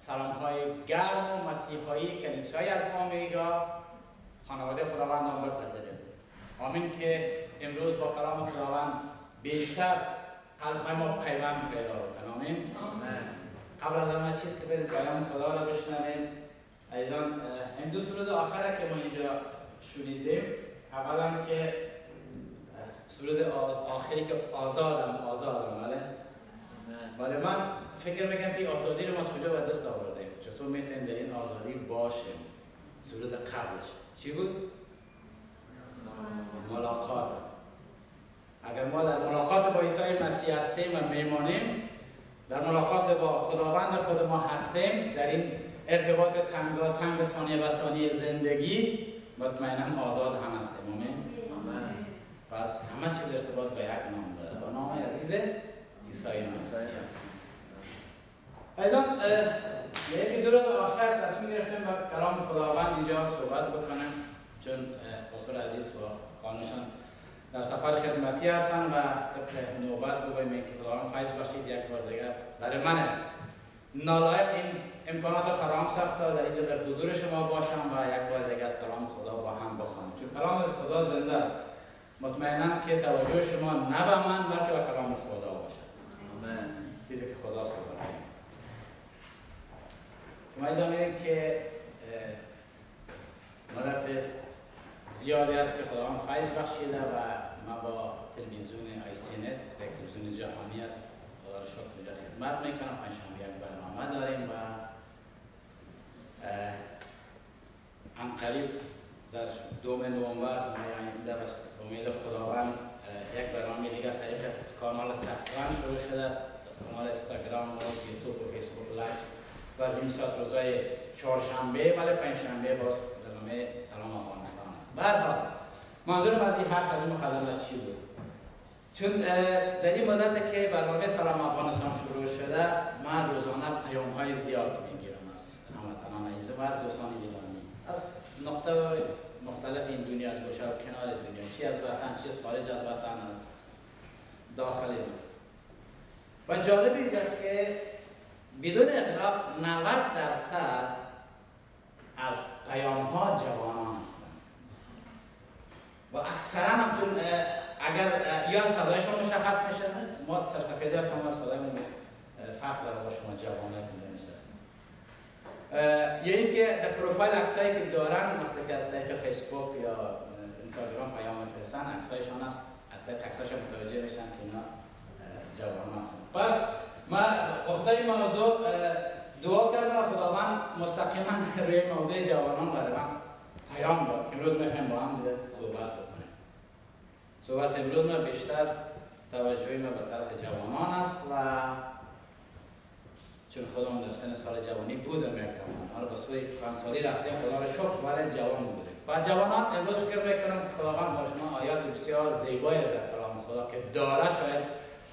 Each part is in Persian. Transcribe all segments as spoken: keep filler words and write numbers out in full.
سلام های گرم و مسیحایی کنیسهای الفا اومگا خانواده خداوند آن بپذیرید. آمین که امروز با کلام خداوند بیشتر قلب ما پیوند پیدا بکنه. آمین. قبل از همه چیز که بریم کلام خدا را بشنویم، عزیزان این دو سرود آخره که ما اینجا شنیدیم، اولا که سرود آخری که آزادم آزادم بله ولی من فکر میکنم که آزادی رو ما از کجا به دست آوردیم؟ چطور میتونیم در این آزادی باشیم؟ سرود قبلش چی بود؟ ملاقات. اگر ما در ملاقات با عیسی مسیح هستیم و میمانیم، در ملاقات با خداوند خود ما هستیم، در این ارتباط تنگا تنگ ثانیه و ثانیه زندگی مطمئنا آزاد هم هستیم. آمین. پس همه چیز ارتباط به یک نام داره و نام عزیز عیسی مسیح است. عزیزان یکی دو روز آخر تصمیم گرفتیم با کلام خداوند اینجا صحبت بکنم، چون رسول عزیز با قانونشان در سفر خدمتی هستن و طبق نوبت بگوییم که خداوند فیض باشید یک بار دیگر برای من نالایق این امکانات فراهم ساخته در اینجا در حضور شما باشم و یک بار دیگر از کلام خدا با هم بخوانیم، چون کلام از خدا زنده است. مطمئنم که توجه شما نه به من بلکه به کلام خدا باشد. آمین. چیزی که خدا صحبت می‌کنه. شما اینجا می‌بینید که مدت زیادی است که خداوند فیض بخشیده و ما با تلویزیون آی سی نت، تلویزیون جهانی است، خدا را شکر اینجا خدمت میکنم. پنجشنبه یک برنامه داریم و عنقریب در دوم نوامبر آینده به امید خداوند یک برنامه دیگه از طریق از کانال ستوان شروع شده، کانال اینستاگرام و یوتیوب و فیسبوک لایو و نیم ساعت روزهای چهارشنبه ولی پنجشنبه باز برنامه سلام افغانستان است. به هر حال منظورم از این حرف از این مقدمه چی بود؟ چون در این مدت که برنامه سلام افغانستان شروع شده من روزانه پیام‌های زیاد میگیرم از هموطنان عزیز و از دوستان ایرانی از نقطه مختلف این دنیا، از گوشه و کنار دنیا، چی از وطن چی از خارج از وطن است، داخل و جالب اینجاست که بدون اغراق نود درصد از پیام ها جوانان هستند و اکثرا هم چون اگر یا صدایشون مشخص میشه، ما سرسفیده ها کامل صدایمون فرق داره با شما جوانان که نشستن. یه ایست که در پروفایل عکسایی که دارن وقتی که از طریق فیسبوک یا اینستاگرام پیام میفرستن عکسایشان است، از طریق عکسایشان متوجه میشن که اینا جوانان هستن. پس ما وقتی این موضوع دعا کردم و خداوند مستقیما روی موضوع جوانان برای من پیام داد که امروز میخوایم با هم صحبت بکنیم. صحبت امروز ما بیشتر توجهی ما به طرف جوانان است و چون خودمون در سن سال جوانی بودم یک زمان، حالا به سوی فرانسوی رفتیم خدا را شکر ولی جوان بودیم. پس جوانان امروز فکر میکنم که خداوند با شما آیات بسیار زیبایی در کلام خدا که داره، شاید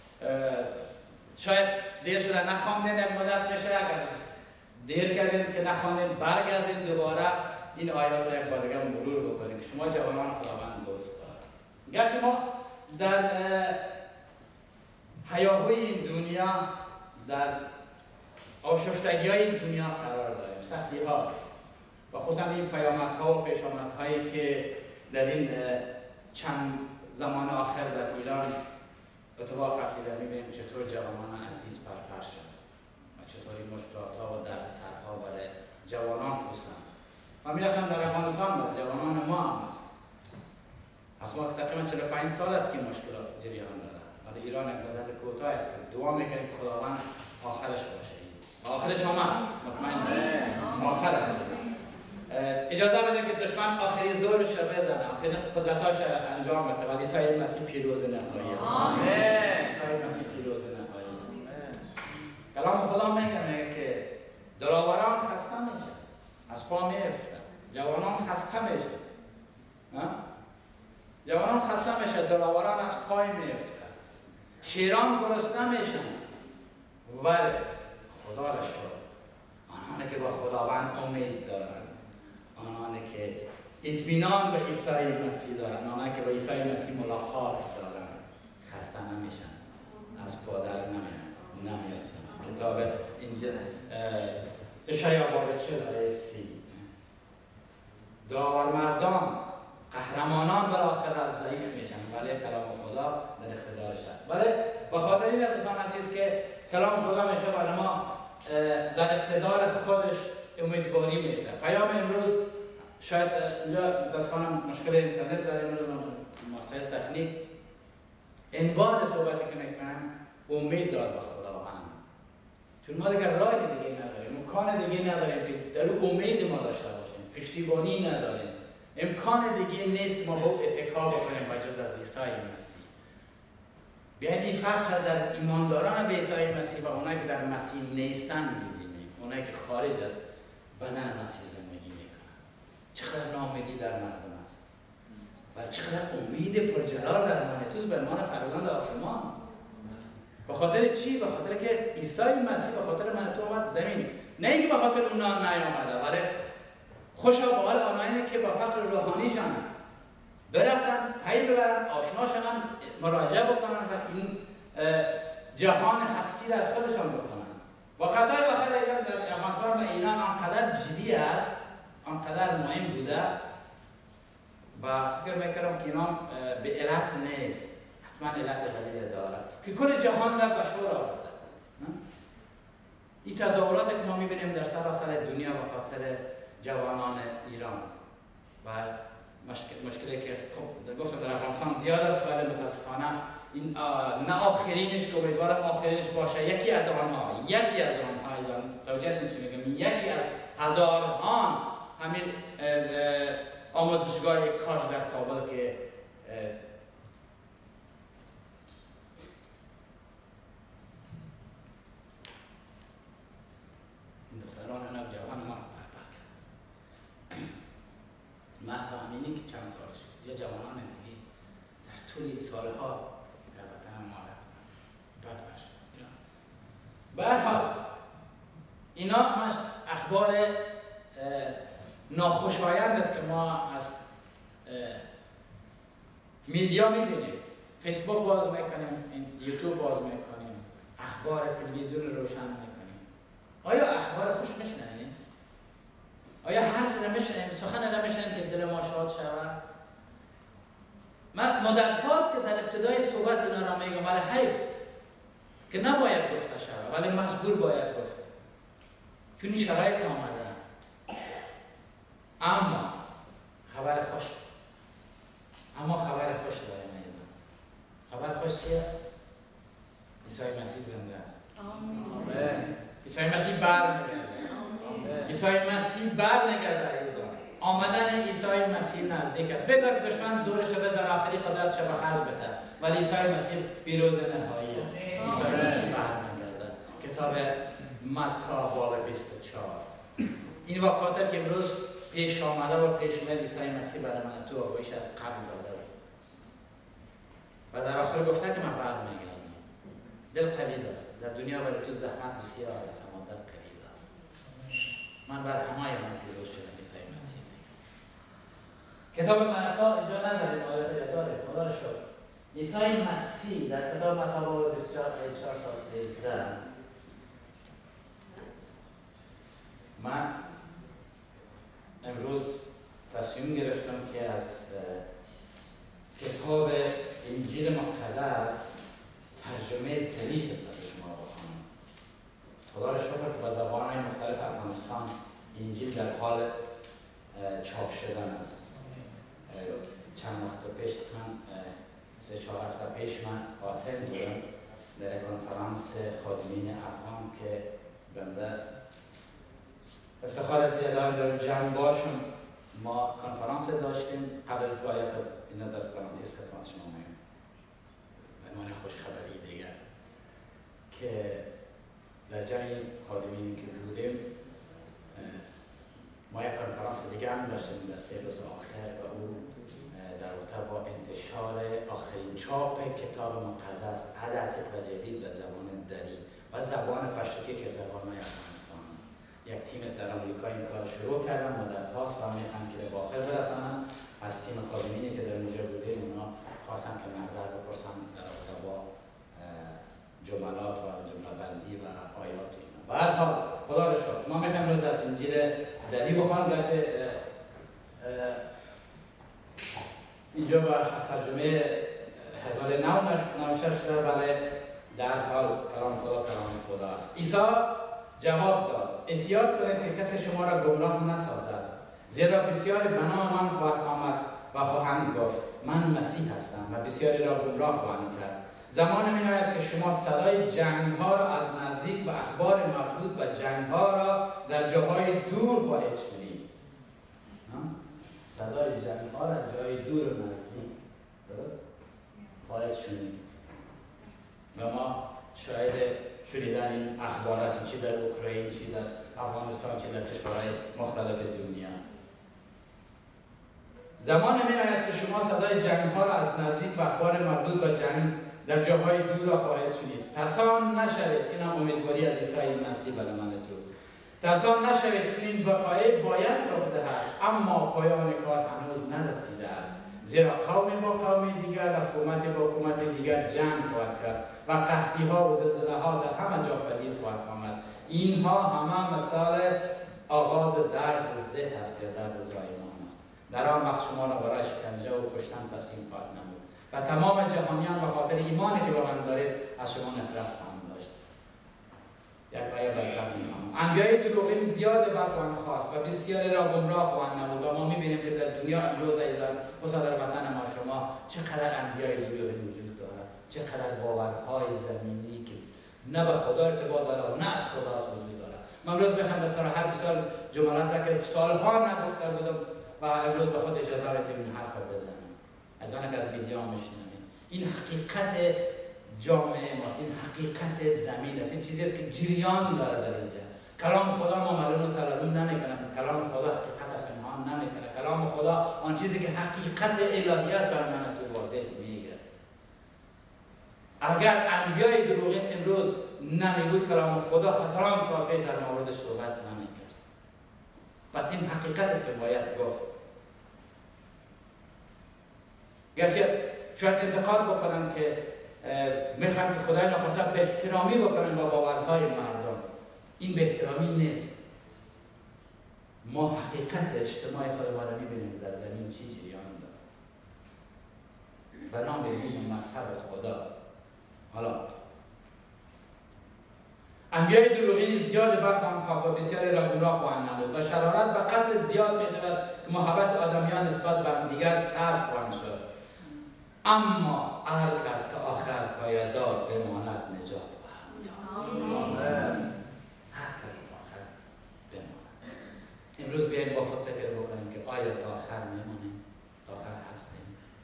شاید دیر شده نخواندین یک مدت میشه، اگر دیر کردین که نخواندین برگردین دوباره این آیات رو یک بار دیگه مرور بکنید. شما جوانان خداوند دوست داره. گرچه ما در هیاهوی این دنیا در آشفتگی های این دنیا قرار داریم، سختی ها و خصوصا این پیامت ها و پیشامت هایی که در این چند زمان آخر در ایران اتفاق افتاده میبینیم چطور جوانان عزیز پرپر شد و چطور این مشکلات ها و دردسرها برای جوانان خصوصا و میگم در افغانستان برای جوانان ما هم هست. از ما تقریبا چهل و پنج سال است که مشکلات جریان داره ولی ایران یک مدت کوتاه است که دعا میکنیم خداوند آخرش باشه. آخرش هم هست، مطمئن آخر است. اجازه بدید که دشمن آخری زورش رو بزنه، آخرین قدرتاش انجام بده ولی عیسی مسیح پیروز نهایی است. آمین. عیسی مسیح پیروز نهایی است. کلام خدا میگه که دلاوران خسته میشه، از پا میافتن، جوانان خسته میشه. جوانان خسته میشه، دلاوران از پای میافتن، شیران گرسنه میشن ولی خدا را شکر آنانی که با خداوند امید دارند، آنانی که اطمینان به عیسی مسیح دارند، آنانی که با عیسی مسیح ملاقات دارند خسته نمیشن، از پا در نمیان. کتاب انجیل اشعیا باب چهل آیه سی. داورمردان قهرمانان بالاخره از ضعیف میشن ولی کلام خدا در اقتدارش هست. ولی به خاطر این دوستان عزیز که کلام خدا میشه برای ما در اقتدار خودش امیدواری میده. پیام امروز شاید اینجا دستانم مشکل اینترنت داریم، مسائل تکنیک، این بار صحبتی که میکنم امید دار به خداوند، چون ما دیگر راه دیگه نداریم، امکان دیگه نداریم که در اون امید ما داشته باشیم، پشتیبانی نداریم، امکان دیگه نیست که ما با اتکا بکنیم بجز از عیسی مسیح. بیاید این فرق در ایمانداران به عیسی مسیح و اونایی که در مسیح نیستن ببینیم، اونایی که خارج از بدن مسیح زندگی میکنن. چقدر ناامیدی در مردم است و چقدر امید پرجلال در مانیتوس به عنوان فرزند آسمان. به خاطر چی؟ به خاطر که عیسی مسیح به خاطر من تو آمد زمین، نه اینکه به خاطر اونا نیامده، ولی خوشا به حال آنهایی که با فقر روحانیشان برسن، پی ببرن، آشنا شدن، مراجعه بکنن و این جهان هستی را از خودشان بکنن. و قطعه آخر ایزم در افغانستان و ایران آنقدر جدی است، آنقدر مهم بوده و فکر میکردم که اینا به علت نیست، حتما علت قلیل دارد که کل جهان را به شور آورده. این تظاهراتی که ما میبینیم در سراسر دنیا به خاطر جوانان ایران و مشکل مشکلی که خب گفتم در افغانستان زیاد است، ولی متاسفانه این نه آخرینش که امیدوارم آخرینش باشه، یکی از آنها یکی از آنها ایزان توجه هستین چی میگم، یکی از هزاران همین آموزشگاه کاج در کابل که دختران نوجوان ما محض همینی که چند سالش یا جوانان دیگه در طول سالها در وطن ما رفتن بد شد. به هر حال اینا همش اخبار ناخوشایند است که ما از میدیا میبینیم، فیسبوک باز میکنیم، یوتیوب باز میکنیم، اخبار تلویزیون روشن میکنیم. آیا اخبار خوش میشنویم؟ آیا حرف نمیشنیم؟ سخن نمیشنیم که دل ما شاد شود؟ من مدت هاست که در ابتدای صحبت اینا را میگم، ولی حیف که نباید گفته شود، ولی مجبور باید گفت، چون این شرایط آمده. اما خبر خوش، اما خبر خوش داریم ایزان. خبر خوش چی است؟ عیسی مسیح زنده است. آمین. عیسی مسیح برمیگرده. عیسی مسیح برمیگرده ایزان. آمدن عیسی مسیح نزدیک است. بذار که دشمن زورش بزنه، آخری قدرتش به خرج بده، ولی عیسی مسیح پیروز نهایی است. عیسی مسیح برمیگرده. کتاب متی باب بیست و چهار. این واقعاتی که امروز پیش آمده و پیش میاد عیسی مسیح برای من تو و بیش از قبل داده بود و در آخر گفته که من برمیگردم. دل قوی داره. در دنیا برای تو زحمت بسیار است، اما دل قوی داره. من بر همه من پیروز شدم عیسی مسیح. کتاب متی اینجا نداریم، آیات داره. خدا رو شکر. عیسی مسیح در کتاب متی باب بیست و چهار آیه چهار تا سیزده. من امروز تصمیم گرفتم که از کتاب انجیل مقدس ترجمه تاریخ برای شما بخونم. خدا را شکر که با زبان‌های مختلف افغانستان انجیل در حال چاپ شدن است. چند وقت پیش من سه چهار هفته پیش من آتن بودم در کنفرانس خادمین افغان که بنده افتخار از یادم دارم جمع باشم. ما کنفرانس داشتیم قبل از وایت اینا در پرانتز خدمت شما میگم به عنوان خوش خبری دیگر که در جای خادمینی که بودیم ما یک کنفرانس دیگه هم داشتیم در سه روز آخر و او در رابطه با انتشار آخرین چاپ کتاب مقدس عدد و جدید به زبان دری و زبان پشتوکی که زبان‌های افغانستان است. یک تیم است در آمریکا این کار شروع کردن، مدت هاست و میخوان که به آخر برسانن. از تیم خادمینی که در اونجا بودیم اونا خواستن که نظر بپرسن در رابطه با جملات و جمله بندی و آیات اینا. به هر حال خدا را شکر. ما میخوایم روز از انجیل دری بخوان گرچه اینجا با از ترجمه هزار و نهصد و نود شده، ولی در حال کلام خدا کلام خدا است. عیسی جواب داد احتیاط کنید که کسی شما را گمراه نسازد، زیرا بسیاری به نام من خواهد آمد و خواهند گفت من مسیح هستم و بسیاری را گمراه خواهند کرد. زمان می آید که شما صدای جنگ ها را از نزدیک و اخبار مربوط به جنگ ها را در جاهای دور خواهید شنید. صدای جنگ ها را در جای دور و نزدیک خواهید شنید. و ما شاید شنیدن این اخبار است، چی در اوکراین، چی در افغانستان، چی در کشورهای مختلف دنیا. زمان می آید که شما صدای جنگ ها را از نزدیک و اخبار مربوط به جنگ در جاهای دور را خواهید شنید. ترسان نشوید. این هم امیدواری از عیسی مسیح برای من تو. ترسان نشوید چون این وقایع باید رخ دهد، اما پایان کار هنوز نرسیده است. زیرا قومی با قوم دیگر و حکومت با حکومت دیگر جنگ خواهد کرد و قحطی ها و زلزله ها در همه جا پدید خواهد آمد. اینها همه مثال آغاز درد زه است یا درد زایمان است. در آن وقت شما را برای شکنجه و کشتن تسلیم خواهد نمود و تمام جهانیان به خاطر ایمانی که به من دارید از شما نفرت خواهند داشت. یک آیه برکت می‌خوام. انبیای دروغین زیاد برخواهند خواست و بسیاری را گمراه خواهند نمود. و ما می‌بینیم که در دنیا امروز ایزان خصوصا در وطن ما شما چقدر انبیای دروغین وجود دارد، چقدر باورهای زمینی که نه به خدا ارتباط داره و نه از خداست وجود دارد. من امروز می‌خوام به صراحت بسیار جملات را که سالها نگفته بودم و امروز به خود اجازه بدید که این حرف رو بزنم. از آن که از میدیا میشنوید. این حقیقت جامعه ماست، این حقیقت زمین است. این چیزی است که جریان داره در اینجا. کلام خدا ما معلوم سرادون نمیکنه. کلام خدا حقیقت پنهان نمیکنه. کلام خدا آن چیزی که حقیقت الهیات برای من تو واضح میگه. اگر انبیای دروغین امروز نمیگود کلام خدا هزاران سال پیش در موردش صحبت نمیکرد. پس این حقیقت است که باید گفت. گرچه شاید انتقاد بکنن که میخوان که خدای ناخواسته به احترامی بکنن با باورهای مردم. این به احترامی نیست. ما حقیقت اجتماع خدا را میبینیم در زمین چی جریان داره به نام دین و مذهب خدا. حالا انبیای دروغین زیاد برخواهند خواست و بسیاری را گمراه خواهند نمود و شرارت و قتل زیاد میشود که محبت آدمیان نسبت به همدیگر سرد خواهند شد. اما هر کس تا آخر پایدار بماند نجات خواهد. هر کس تا آخر بماند. امروز بیاییم با خود فکر بکنیم که آیا تا آخر میمانیم؟ تا آخر هستیم؟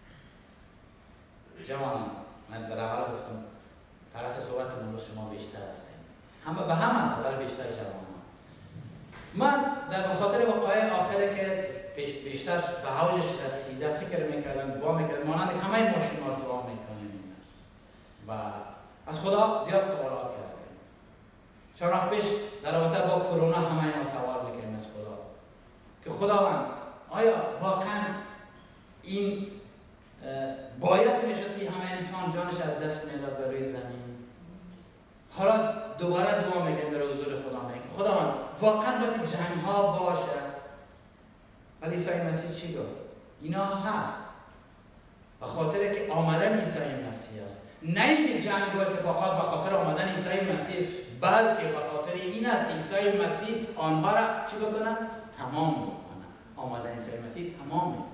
جوانان، من در اول گفتم طرف صحبتمون رو شما بیشتر هستیم. همه به هم هست، برای بیشتر جوانان. من در بخاطر وقایع آخره که بیشتر به حالش رسیده فکر میکردن، دعا میکردن، مانند همه ما شما دعا میکنیم و از خدا زیاد سوالات کردیم. چند وقت پیش در رابطه با کرونا همه ما سوال میکنیم از خدا که خداوند آیا واقعا این باید میشد که همه انسان جانش از دست میداد بر روی زمین؟ حالا دوباره دعا میکنیم در حضور خدا میگیم خداوند واقعا باید جنگ ها باشه؟ ولی عیسی مسیح چی گفت؟ اینا هست به خاطر که آمدن عیسی مسیح است. نه اینکه جنگ و اتفاقات به خاطر آمدن عیسی مسیح است، بلکه به خاطر این است که عیسی مسیح آنها را چی بکنه؟ تمام بکنه. آمدن عیسی مسیح تمام میکنه.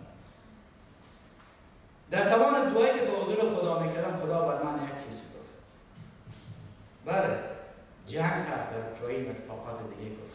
در تمام دعایی که به حضور خدا میکردم خدا بر من یک چیز گفت. بله جنگ هست در اوکراین، اتفاقات دیگه گفت،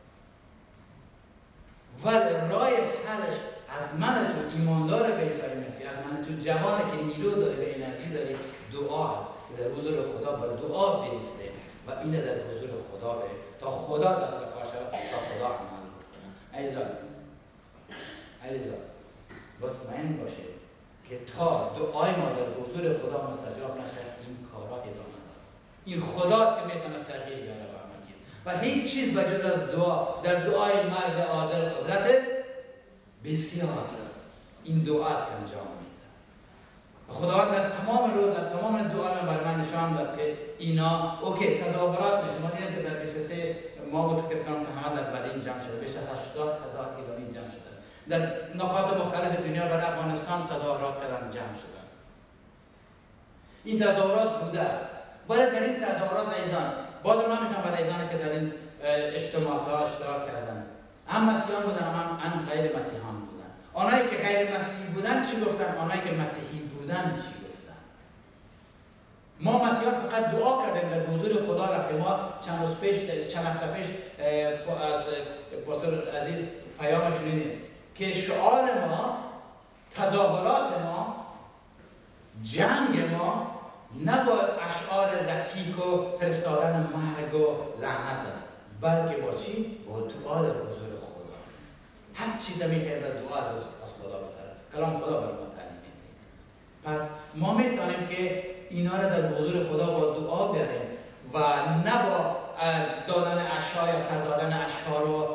ولی راه حلش از من تو ایماندار به عیسی مسیح، از من تو جوان که نیرو داره و انرژی داره، دعا است که در حضور خدا با دعا بیسته و این در حضور خدا بره تا خدا دست به کار شود، تا خدا عمل کنه. عزیزان عزیزان مطمئن باشید که تا دعای ما در حضور خدا مستجاب نشد این کارا ادامه داره. این خداست که میتونه تغییر بیاره و همه چیز و هیچ چیز بجز از دعا در دعای مرد عادل قدرت بسیار است. این دعا است که انجام میده. خداوند در تمام روز در تمام دعا برای من نشان داد که اینا اوکی تظاهرات میشه. ما دیدیم که در بیست و سه ما بود فکر کنم که همه در برلین جمع شده، بیش از هشتاد هزار ایرانی جمع شده. در نقاط مختلف دنیا برای افغانستان تظاهرات کردن، جمع شدن. این تظاهرات بوده. برای در این تظاهرات ایزان باز من میخوام برای ایزانی که در این اجتماعات ها اشتراک کردن، هم مسیحیان بودن هم هم غیر مسیحیان بودن. آنهایی که غیر مسیحی بودن چی گفتن؟ آنهایی که مسیحی بودن چی گفتن؟ ما مسیحیان فقط دعا کردیم، در حضور خدا رفتیم. ما چند روز پیش چند هفته پیش از پاستور عزیز پیام شنیدیم که شعار ما، تظاهرات ما، جنگ ما نه با اشعار رکیک و فرستادن مرگ و لعنت است، بلکه با چی؟ با دعا در حضور خدا. هر چیز میگه در دعا از خدا بهتره. کلام خدا برای ما تعلیم میده. پس ما میتونیم که اینا را در حضور خدا با دعا بیاریم و نه با دادن اشعار یا سر دادن اشعار و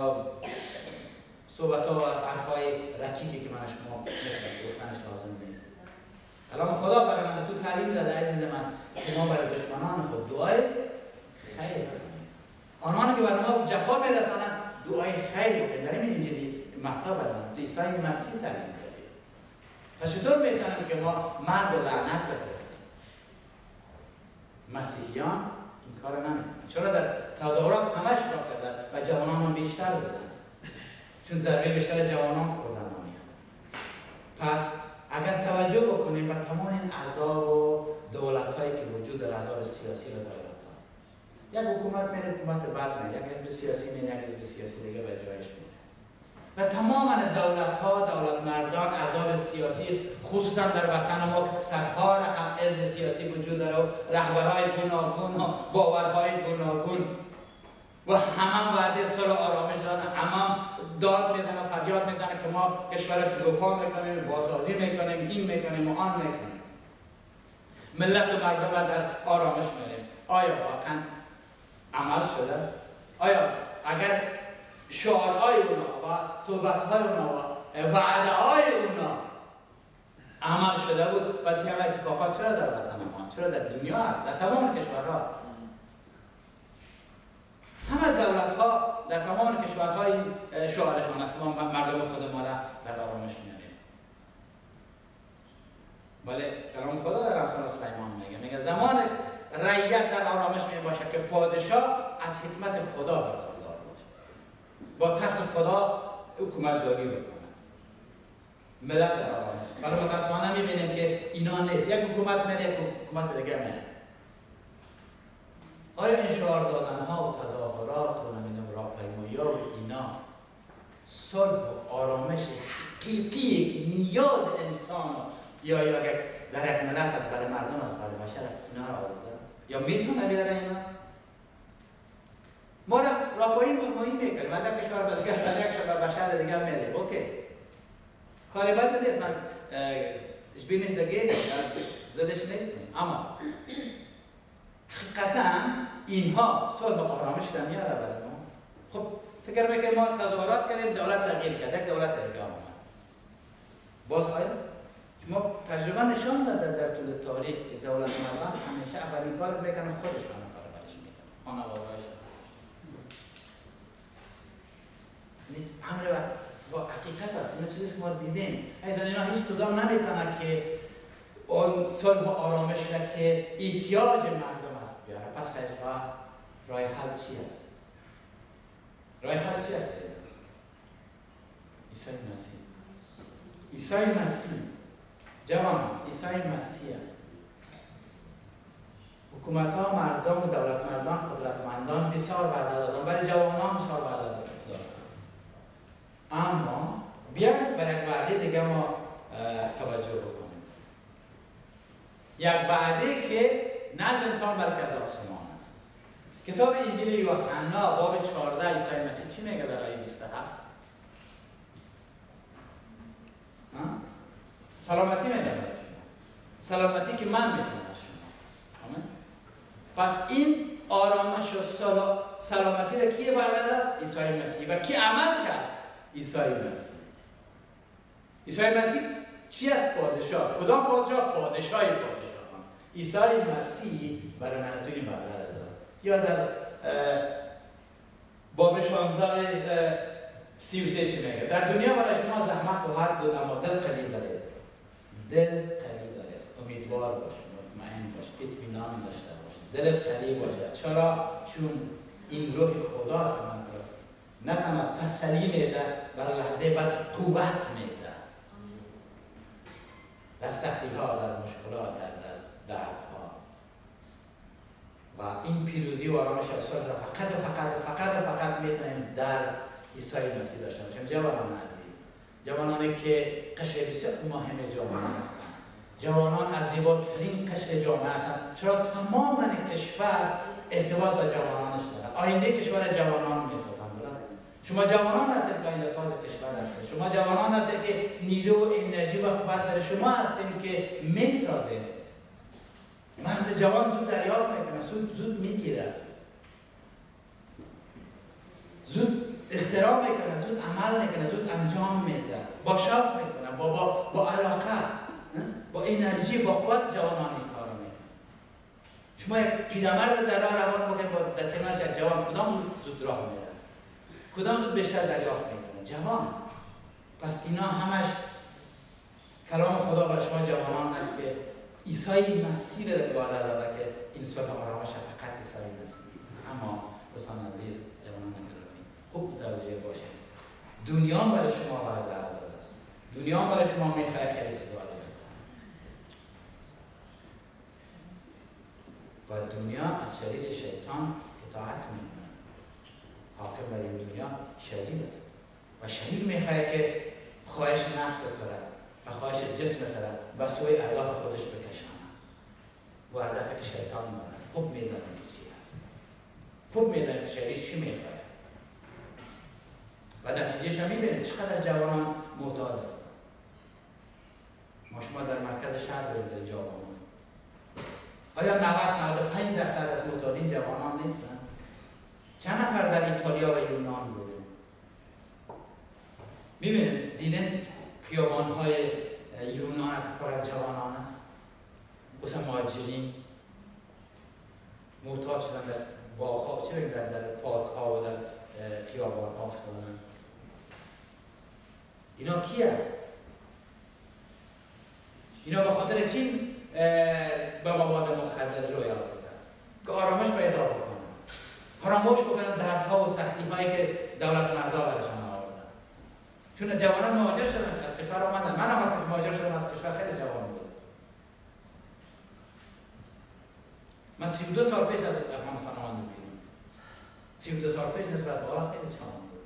صحبت ها و حرفای رکیکی که من شما مثل گفتنش لازم نیست. کلام خدا برای من تو تعلیم داده عزیز من که ما برای دشمنان خود دعای خیر بکنیم. آنها که برای ما جفا میرسانند دعای خیر بکنیم. در این انجیلی مقطع برای من تو عیسی مسیح تعلیم داده. پس چطور میتونیم که ما مرگ و لعنت بفرستیم؟ مسیحیان این کار نمیکنن. چرا در تظاهرات همه اشتراک کردن و جوانان هم بیشتر بودن، چون ضربه بیشتر جوانان خوردن نمیخوان. پس اگر توجه بکنیم به تمام این عذاب و دولت‌هایی که وجود در عذاب سیاسی و دولت‌ها، یک حکومت میره حکومت بعد نه، یک حزب سیاسی میره یک حزب سیاسی دیگه به جایش میره و تمام دولت‌ها، دولت مردان عذاب سیاسی، خصوصا در وطن ما که صدها هم حزب سیاسی وجود داره و رهبرهای گوناگون و باورهای گوناگون و همه وعده صلح و آرامش دادن، همه داد میزنه، فریاد میزنه که ما کشور شکوفا میکنیم، بازسازی میکنیم، این میکنیم و آن میکنیم. ملت و مردم در آرامش میریم. آیا واقعا عمل شده؟ آیا اگر شعارهای اونا و صحبتهای اونا و وعده‌های اونا عمل شده بود، پس این اتفاقات چرا در وطن ما، چرا در دنیا هست، در تمام کشورها؟ همه دولت ها در تمام کشورهای شعارشان است که ما مردم خود ما را در آرامش میاریم. ولی کلام خدا در امثال سلیمان میگه میگه زمان رعیت در آرامش می باشه که پادشاه از حکمت خدا برخوردار باشه، با ترس خدا حکومت داری بکنه، ملت در آرامش. ولی متاسفانه میبینیم که اینا نیست. یک حکومت میره، یک حکومت دیگه میره. آیا این شعار دادن ها و تظاهرات و نمیدونم راهپیمایی ها و اینا صلح و آرامش حقیقیه که نیاز انسان یا یا در یک ملت است، برای مردم است، برای بشر است، اینا را آورده یا میتونه بیاره اینا؟ ما را راهپیمایی میکنیم از یک کشور به دیگه، از یک کشور به شهر دیگه میریم. اوکی، کاری بد نیست، من ich bin nicht dagegen، زدش نیستم، اما حقیقتا اینها صلح و آرامش را میاره برای ما. خب فکر میکنیم ما تظاهرات کردیم، دولت تغییر کرد، یک دولت دیگه آمد. باز آیا ما تجربه نشان داده در طول تاریخ که دولت مردان همیشه اولین کار میکنن خودشان پرورش میکنن، خانواده‌هاشون. یعنی امر با حقیقت است. این چیزی که ما دیدیم، ایزان اینا هیچ کدام نمیتونه که اون صلح و آرامش را که احتیاج مردم است بیاره. پس خیلی راه راه حل چی است؟ راه حل چی است؟ عیسی مسیح. عیسی مسیح جوان، عیسی مسیح است. حکومت ها مردم و دولت مردان قدرتمندان بسیار وعده دادن، برای جوانان بسیار وعده دادن، اما بیاید بر یک وعده دیگه ما توجه بکنیم. یک وعده که نزد انسان بلکه از آسمان است. کتاب انجیل یوحنا باب چهارده عیسی مسیح چی میگه در آیه بیست و هفت؟ سلامتی میدم برای شما، سلامتی که من میدم برای شما. آمین. پس این آرامش و سلامتی را کی وعده داد؟ عیسی مسیح. و کی عمل کرد؟ عیسی مسیح. عیسی مسیح چی است پادشاه؟ کدام پادشاه؟ پادشاهی پادشاهان. عیسی مسیح برای من تو این وعده داد. یا در باب شانزده سی و سه چی میگه؟ در دنیا برای شما زحمت خواهد بود اما دل قوی دارید. دل قوی دارید. امیدوار باش، مطمئن باش، اطمینان داشته باش. دل قوی باشه. چرا؟ چون این روح خداست که من تو نه تنها تسلی میده، برای لحظه بعد قوت میده. در سختی ها، در مشکلات، در دردها. و این پیروزی و آرامش اصلا را فقط و فقط و فقط و فقط میتونیم در عیسی مسیح داشته باشیم. جوانان عزیز، جوانانی که قشر بسیار مهم جامعه هستند، جوانان از زیباترین قشر جامعه هستند، چرا تمام کشور ارتباط با جوانانش دارد. آینده کشور جوانان میسازند. شما جوانان هستید که آینده ساز کشور هستید. شما جوانان هستید که نیرو و انرژی و قوت داره. شما هستید که میسازید. مغز جوان زود دریافت میکنه، زود زود میگیره، زود اختراع میکنه، زود عمل میکنه، زود انجام میده، با شوق میکنه، با با با علاقه، با انرژی، با قوت جوانان این کارو میکنه. شما یک پیرمرد در راه روان بودید با در کنارش یک جوان، کدام زود زود راه میره؟ کدام زود بیشتر دریافت میکنه؟ جوان. پس اینا همش کلام خدا برای شما جوانان است که عیسی مسیح را وعده داده که این صلح و آرامش فقط عیسی مسیح. اما دوستان عزیز، جوانان گرامی، خوب متوجه باشید. دنیا برای شما وعده داده. دنیا برای شما میخواد خیلی چیزا وعده بده. و دنیا از شریر شیطان اطاعت میکنه. حاکم بر این دنیا شریر است. و شریر میخواد که خواهش نفس تو را و خواهش جسم را به سوی اهداف خودش بکشانه. و هدف که شیطان داره. خوب میدانه که چی هست. خوب میدانه که شریر چی میخواد. و نتیجهش هم میبینید چقدر جوانان معتاد هستند. ما شما در مرکز شهر دارید در جوانان. آیا نود نود و پنج درصد از معتادین جوانان نیستن؟ چند نفر در ایتالیا و یونان بودیم؟ میبینید دیدن خیابان‌های یونان که پر از جوانان است. مثلا مهاجرین معتاد شدن در باغ‌ها، چه بگیم در در پارک‌ها و در خیابان‌ها افتادن. اینا کی است؟ اینا به خاطر چی به مواد مخدر روی آوردن؟ که آرامش پیدا بکنن، فراموش بکنن دردها و سختی‌هایی که دولت مردا برشان آوردن. چون جوانان مهاجر شدن، از کشور آمدن. من هم وقتی مهاجر شدم از کشور خیلی جوان بود. من سی و دو سال پیش از افغانستان آمدم بیرون. سی و دو سال پیش نسبت به حالا خیلی جوان بود.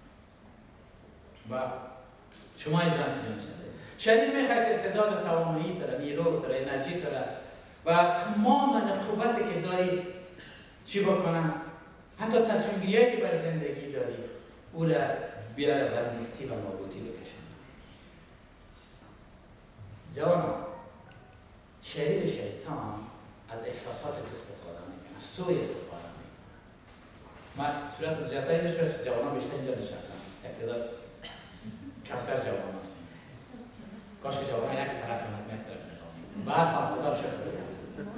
و شما از من می‌شناسید. شریر میخواد که استعداد و توانایی تو را، نیرو تو را، انرژی تو را و تمام قوتی که داری چی بکنن؟ حتی تصمیم گیری که بر زندگی داری او را بیاره بر نیستی و نابودی بکشن. جوانان، شریر شیطان از احساسات تو استفاده میکنه، از سوء استفاده میکنه. من صورت زیادتر اینجا چون جوانان بیشتر اینجا نشستن، اقتدار کمتر جوان هستن. کاش که جوانان یک طرف نمید، یک طرف نمید. بعد هم خدا رو شکر بزنید.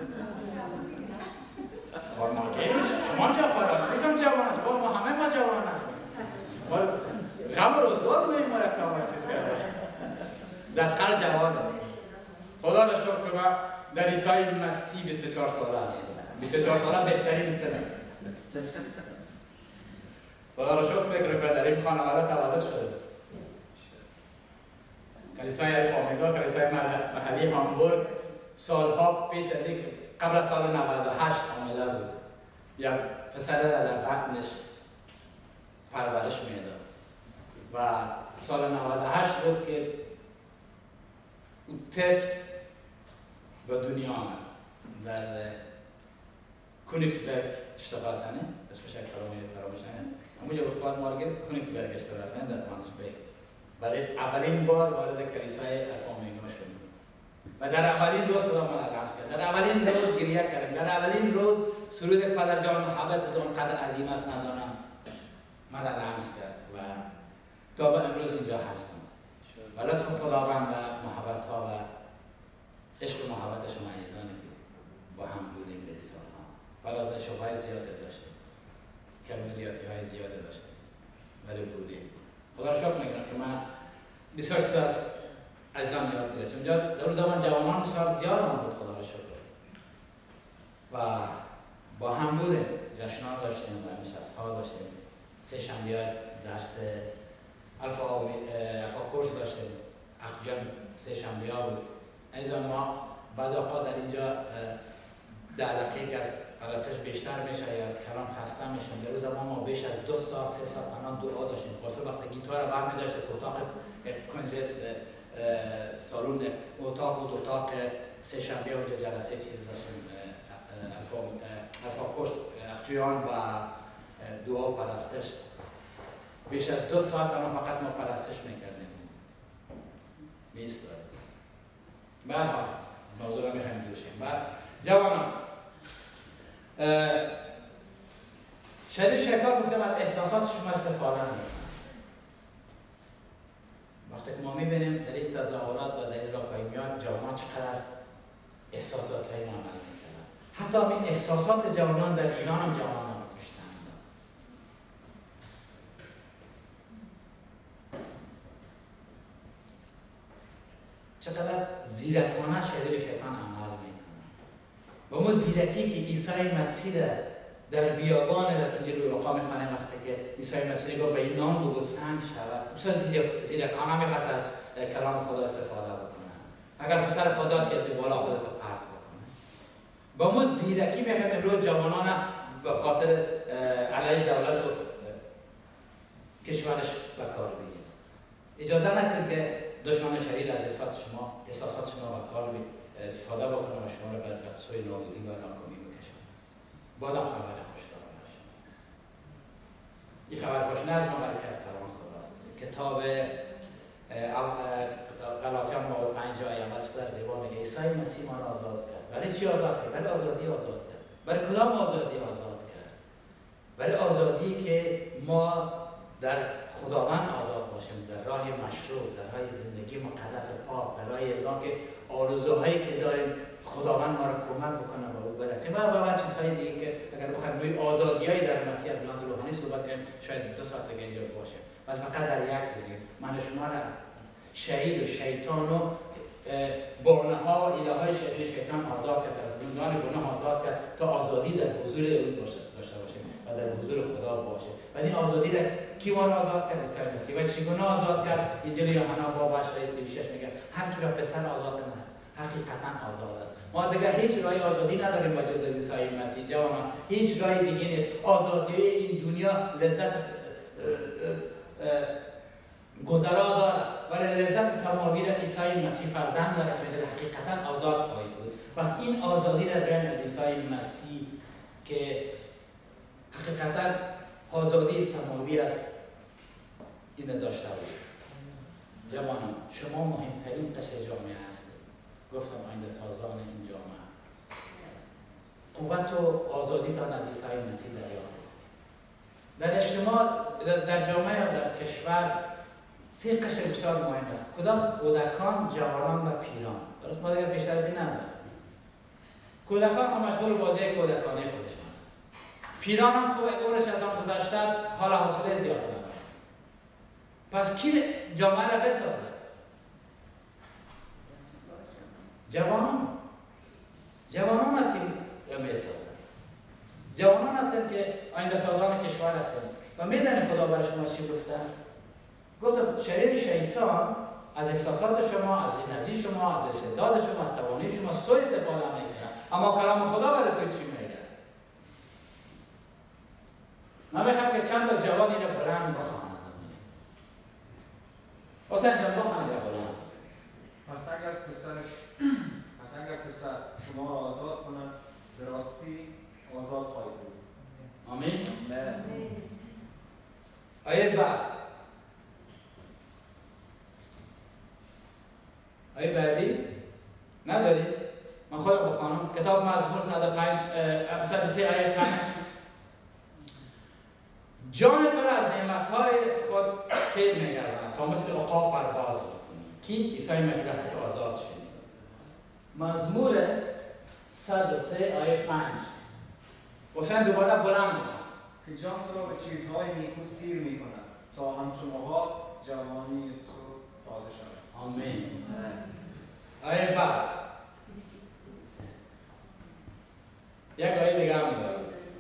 شما هم جوان هست، میگم جوان هست، ما همه ما جوان هستیم. غم روزگار بودیم مرکب چیز کرده. در قلب جوان هستیم. خدا رو شکر که ما در عیسی مسیح بیست و چهار ساله هستیم. بیست و چهار ساله بهترین سن است. خدا رو شکر میکنم که در این خانواده تولد شده. کلیسای الفامیگا، کلیسای محلی هامبورگ سالها پیش از این قبل از سال نود و هشت آمده بود. یا پسر را در بطنش پرورش میداد. و سال نود و هشت بود که اون طفل به دنیا آمد. در کونیکسبرگ اشتغاسانه، اسمش یک فراموش نکنم. همونجا به خود مارگت کونیکسبرگ اشتغاسانه در مانسبرگ. برای اولین بار وارد کلیسای الفامیگا شد. و در اولین روز خدا ما را رمز کرد. در اولین روز گریه کردیم. در اولین روز سرود پدر جان محبت تو اونقدر عظیم است ندانم. ما را رمز کرد و تا به امروز اینجا هستم. و لطف خداوند و محبت ها و عشق و محبت شما عزیزانی که با هم بودیم به سالها. فراز نشوهای زیاده داشتیم، کم زیادی های زیاده داشتیم ولی بودیم. خدا را شکر میکنم که من بسیار چیز از عزیزان یاد گرفتم. اونجا در اون زمان جوانان بسیار زیاد هم بود، خدا را شکر. و با هم بودیم، جشن‌ها داشتیم و نشست‌ها داشتیم. سه شنبه درس الفا الفا کورس داشتیم. اقجام سه شنبه ها بود. عزیزان ما بعضی اوقات در اینجا ده دقیقه از پرستش بیشتر میشه یا از کلام خسته میشیم. در روز ما ما بیش از دو ساعت سه ساعت تنها دعا داشتیم. پاسو وقتی گیتار رو برمی داشتیم اتاق کنج سالون اتاق بود، اتاق سه شنبه اونجا جلسه چیز داشتیم، الفا الفا کورس اقجیان و دعا و پرستش. بیش از دو ساعت تنها فقط ما پرستش میکردیم. میستاد. برها موضوع رو میخوایم دوشیم. بعد جوانان شدید شیطان گفتم از احساسات شما استفاده میکنم. وقتی که ما میبینیم در این تظاهرات و در این راهپیمایی‌ها جوانان چقدر احساسات های عمل میکنن. حتی همین احساسات جوانان در ایران هم جوانان رو کشتن. چقدر زیرکانه شدید شیطان عمل میکنه. و اون زیرکی که عیسی مسیح در بیابان در انجیل لوقا میخوانه وقتی که عیسی مسیح گفت به این نام بگو سنگ شود. پسر زیرکانه میخواست از کلام خدا استفاده بکنه. اگر پسر خداست از بالا خودت رو پرت بکنه. با اون زیرکی میخوایم امروز جوانان به خاطر علیه دولت و کشورش به کار بگیره. اجازه ندید که دشمن شریر از احساسات شما احساسات شما به کار استفاده بکنه و شما رو به سوی نابودی و ناکامی بکشه. بازم خبر خوش دارم برای شما. این خبر خوش نه از ما بلکه از کلام خداست. کتاب غلاطیان باب پنج آیه اول در زیبا میگه عیسی مسیح ما را آزاد کرد. برای چی آزاد کرد؟ برای آزادی آزاد کرد. برای کدام آزادی آزاد کرد؟ برای آزادی که ما در خداوند آزاد باشیم، در راه مشروع، در راه زندگی مقدس و پاک، در راه ازام که آرزوهایی که داریم خداوند ما را کمک بکنه و او برسیم. و و چیزهای دیگه که اگر بخوایم روی آزادی‌های در مسیح از نظر روحانی صحبت کنیم شاید دو ساعت دیگه اینجا باشه. ولی فقط در یک دیگه من شما را از شهید و شیطان و بانه‌ها و ایده‌های شریر شیطان آزاد کرد، از زندان گناه آزاد کرد تا آزادی در حضور او داشته باشیم و در حضور خدا باشیم. و این آزادی را کی ما را آزاد کرد؟ عیسی مسیح. و چگونه آزاد کرد؟ انجیل یوحنا باب هشت آیه سی و شش میگه هر کی را پسر آزاد کنه است حقیقتا آزاد است. ما دیگه هیچ راه آزادی نداریم با جز عیسی مسیح. جوانان هیچ راه دیگه نیست. آزادی این دنیا لذت گذرا داره ولی لذت سماوی را عیسی مسیح فرزند داره که حقیقتا آزاد خواهید بود. پس این آزادی را بین از عیسی مسیح که حقیقتا آزادی سماوی است این داشته باشید. جوانان شما مهمترین قشر جامعه هستید. گفتم آینده سازان این جامعه. قوت و آزادی تا از عیسی مسیح دریافت. در اجتماع در جامعه یا در کشور سه قشر بسیار مهم است. کدام؟ کودکان، جوانان و پیران. درست؟ ما دیگر بیشتر از این نداریم. کودکان هم مشغول بازی کودکانه خودشان است. پیران هم خوب عمرش از آن گذشته حالا حوصله زیاد دارند. پس کی جامعه را بسازد؟ جوانان. جوانان است که را میسازند. جوانان هستند که آینده سازان کشور هستند. و میدانید خدا برای شما چی گفته؟ گفت شریر شیطان از احساسات شما، از انرژی شما، از استعداد شما، از توانایی شما سوء استفاده میکنه. اما کلام خدا برای تو چی میگه؟ من میخوام که چند تا جوانی رو بلند بخوانم. حسین جان بخوانید بلند. پس اگر پسرش پس اگر پسر شما را آزاد کنه به راستی آزاد خواهید بود. آمین. نه. آیه بعد. آیه بعدی نداری؟ من خودم بخوانم. کتاب مزمور صد و پنج صد و سه آیه پنج. جان تو را از نعمت‌های خود سیر می‌گرداند تا مثل عقاب پرواز بکنی. کی عیسی مسیح که آزاد شد. مزمور صد و سه آیه پنج. حسین دوباره بلند بود که جان تو را به چیزهای نیکو سیر می کند تا همچون موقع جوانی تو تازه شود. آمین. آیه بعد یک آیه دیگه هم داره.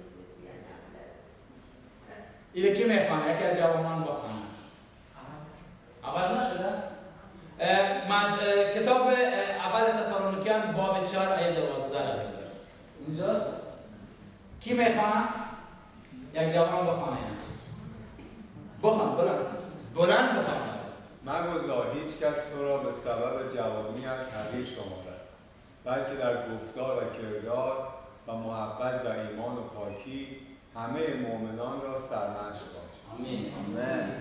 اینه کی میخوانه؟ یکی از جوانان بخوانه. عوض نشده؟ کتاب اول تسالونیکیان باب چهار آیه دوازده را بگذار. اینجاست؟ کی میخوانه؟ یک جوان بخوانه. بخوان بلند. بلند بخوان. مگذار هیچ کس تو را به سبب جوانیت حقیر شمارد، بلکه در گفتار و کردار و محبت و ایمان و پاکی همه مؤمنان را سرمنش باش. آمین. آمین.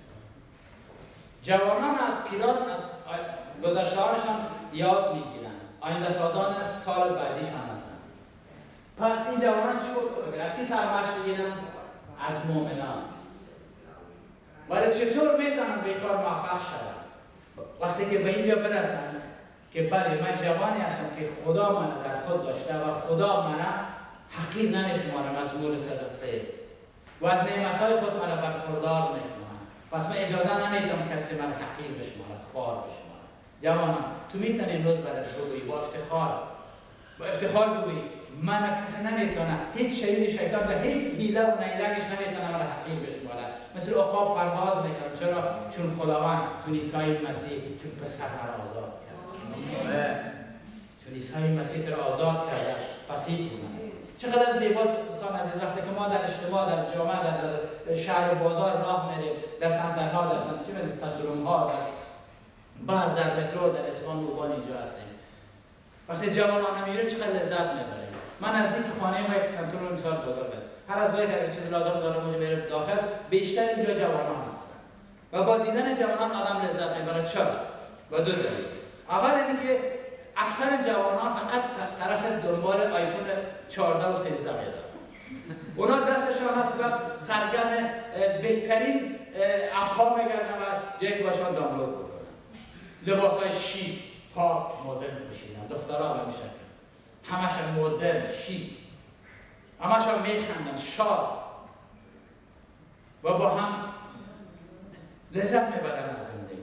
جوانان از پیران از گذشته‌هاشان یاد میگیرند. آینده سازان از سال بعدیشان هستند. پس این جوانان چطور از کی سرمنش بگیرن؟ از مؤمنان. ولی چطور میتونن به کار موفق شوند؟ وقتی که به اینجا برسن که بله من جوانی هستم که خدا منو در خود داشته و خدا منو حقیر نمیشماره. مزمور صد و سه و از نعمتهای خود منو برخوردار میکنم. پس من اجازه نمیدم کسی من حقیر بشمارد، خوار بشمارد. جوانان تو میتونی این روز برای بگویی با افتخار با افتخار بگویی من کسی نمیتونه، هیچ شیطان شیطان و هیچ حیله و نیرنگش نمیتونه من حقیر بشماره. مثل عقاب پرواز میکنم. چرا؟ چون خداوند چون عیسی مسیح چون پسر را آزاد کرد. چون عیسی مسیح را آزاد کرده پس هیچ چیز نداره. چقدر زیباست دوستان عزیز وقتی که ما در اجتماع در جامعه در, در شهر و بازار راه میریم، در صندل‌ها در صندوق چی می‌گن صندوق‌ها در بازار مترو در اسفان روبان اینجا هستیم. وقتی جوانان میریم چقدر لذت میبریم. من نزدیک خانه ما یک سنتور مثال بزرگ است. هر از گاهی که چیز لازم داره اونجا میرم داخل، بیشتر اینجا جوانان هستن و با دیدن جوانان آدم لذت میبره. چرا؟ با دو دلیل. اول اینه که اکثر جوانان فقط طرف دنبال آیفون چهارده و سیزده میدن. اونا دستشان هست و سرگرم بهترین اپ‌ها میگردن و جایی که باشان دانلود بکنن. لباس‌های شیک، پاک، مدرن میشینن. دخترها به میشن. همشون مدرن، شیک. همشون میخندن، شاد. و با هم لذت میبرن از زندگی.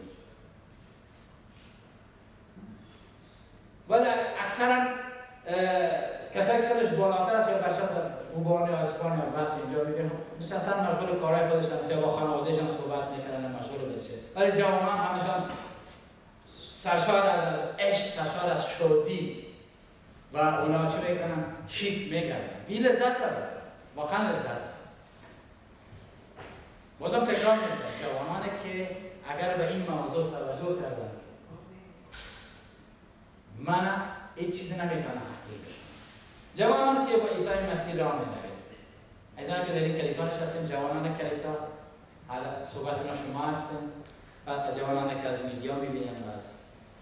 ولی اکثرا کسایی که سرش بالاتر است یا بچه‌ها روبان یا اسپانیا یا بس اینجا میگن اصلا مشغول کارهای خودشان یا با خانواده‌شان صحبت میکنن مشغول بشه. ولی جوانان همشان سرشار از از عشق، سرشار از شادی و اونا چی میکنن؟ شیک میگردن. این لذت داره. واقعا لذت داره. بازم تکرار میکنم جوانانی که اگر به این موضوع توجه کردن من هیچ چیزی نمیتونه حقیر بشه. جوانان که با عیسی مسیح راه میروید. از که در این کلیسا نشستیم جوانان کلیسا صحبت ما شما هستیم و جوانان که از میدیا میبینن و از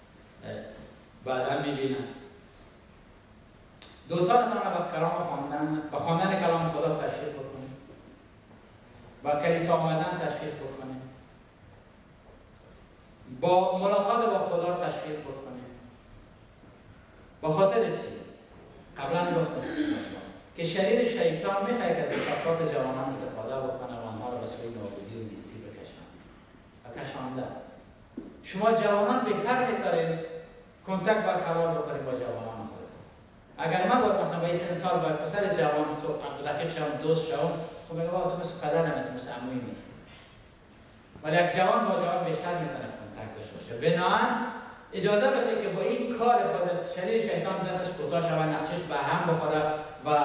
بعدا میبینن. دوستانتان را با کلام خواندن با خواندن کلام خدا تشویق بکنیم. با کلیسا آمدن تشویق بکنیم. با ملاقات با خدا تشویق بکنیم. با خاطر چی؟ قبلا گفتم که شریر شیطان میخواد که از احساسات جوانان استفاده بکنه و آنها را به سوی نابودی و نیستی بکشن و کشانده. شما جوانان بهتر میتونید کنتاکت برقرار بکنید با جوانان خودتون. اگر من باید مثلا با این سن سال باید پسر جوان رفیق شوم دوست شوم، خب میگم تو مثل پدر نیست، مثل عمویی نیست. ولی یک جوان با جوان بیشتر میتونه کنتاکت داشته باشه. بنابراین اجازه بده که با این کار خودت شریر شیطان دستش کوتاه شود، نقشش به هم بخوره و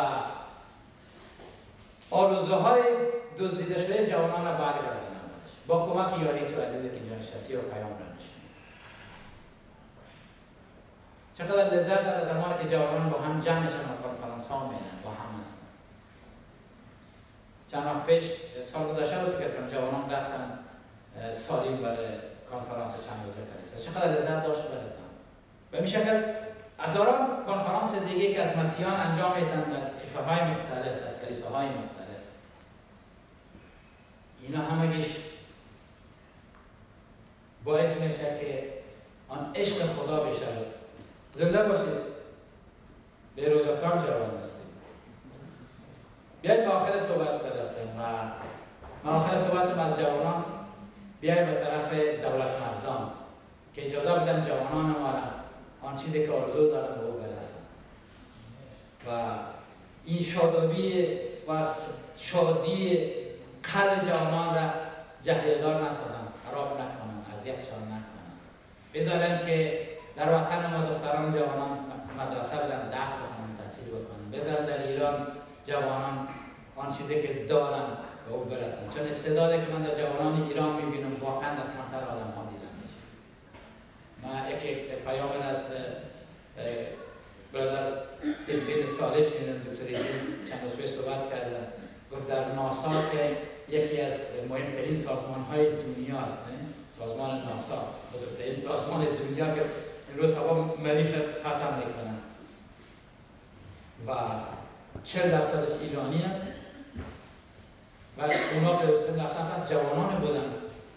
آرزوهای دزدیده شده جوانان را برگردونه. با کمک یاری تو عزیزی که اینجا نشستی و پیام را نشنید. چقدر لذت داره زمانی که جوانان با هم جمع میشن و کنفرانس ها میرن با هم هستن. چند وقت پیش سال گذشته رو فکر کنم جوانان رفتن سالیم برای کنفرانس چند روزه کلیسا. چقدر لذت داشت براتون. به این شکل هزاران کنفرانس دیگه که از مسیحیان انجام میدن در کشورهای مختلف از کلیساهای مختلف. اینا همگیش باعث میشه که عشق خدا بیشتر. زنده باشید. به روزگار جوان هستید. بیایید به آخر صحبت برسیم و من آخر صحبتم از جوانان بیایید به طرف دولت مردان که اجازه بدن جوانان ما را آن چیزی که آرزو دارن به او برسن و این شادابی و شادی قلب جوانان را جهلیدار نسازن، خراب نکنن، اذیتشان نکنن. بذارن که در وطن ما دختران جوانان مدرسه بدن، درس بخونن، تحصیل بکنن. بذارن در ایران جوانان آن چیزی که دارن به او برسن. چون استعدادی که من در جوانان ایران میبینم واقعا در کمتر آدم ها دیدم میشه. من یک پیام از برادر دلوین سالش میدونم دکتر ایزین چند روز پیش صحبت کرده. گفت در ناسا که یکی از مهمترین سازمان های دنیا است، سازمان ناسا بزرگترین سازمان دنیا که امروز هوا مریخ فتح میکنن و چهل درصدش ایرانی است و اونا که سن رفتن جوانان بودن.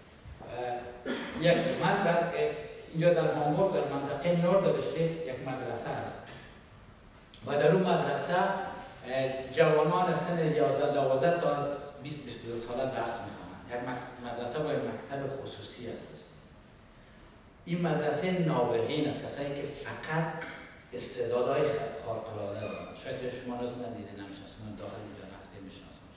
یک من در اینجا در هامبورگ در منطقه نوردوشته یک مدرسه است و در اون مدرسه جوانان سن یازده دوازده تا بیست بیست و دو ساله درس میخوانند. یک مدرسه با یک مکتب خصوصی است. این مدرسه نابغین است، کسایی که فقط استعدادهای خارق‌العاده دارند. شاید شما روز ندیده نمی‌شناسید، داخل اینجا رفته می‌شناسید.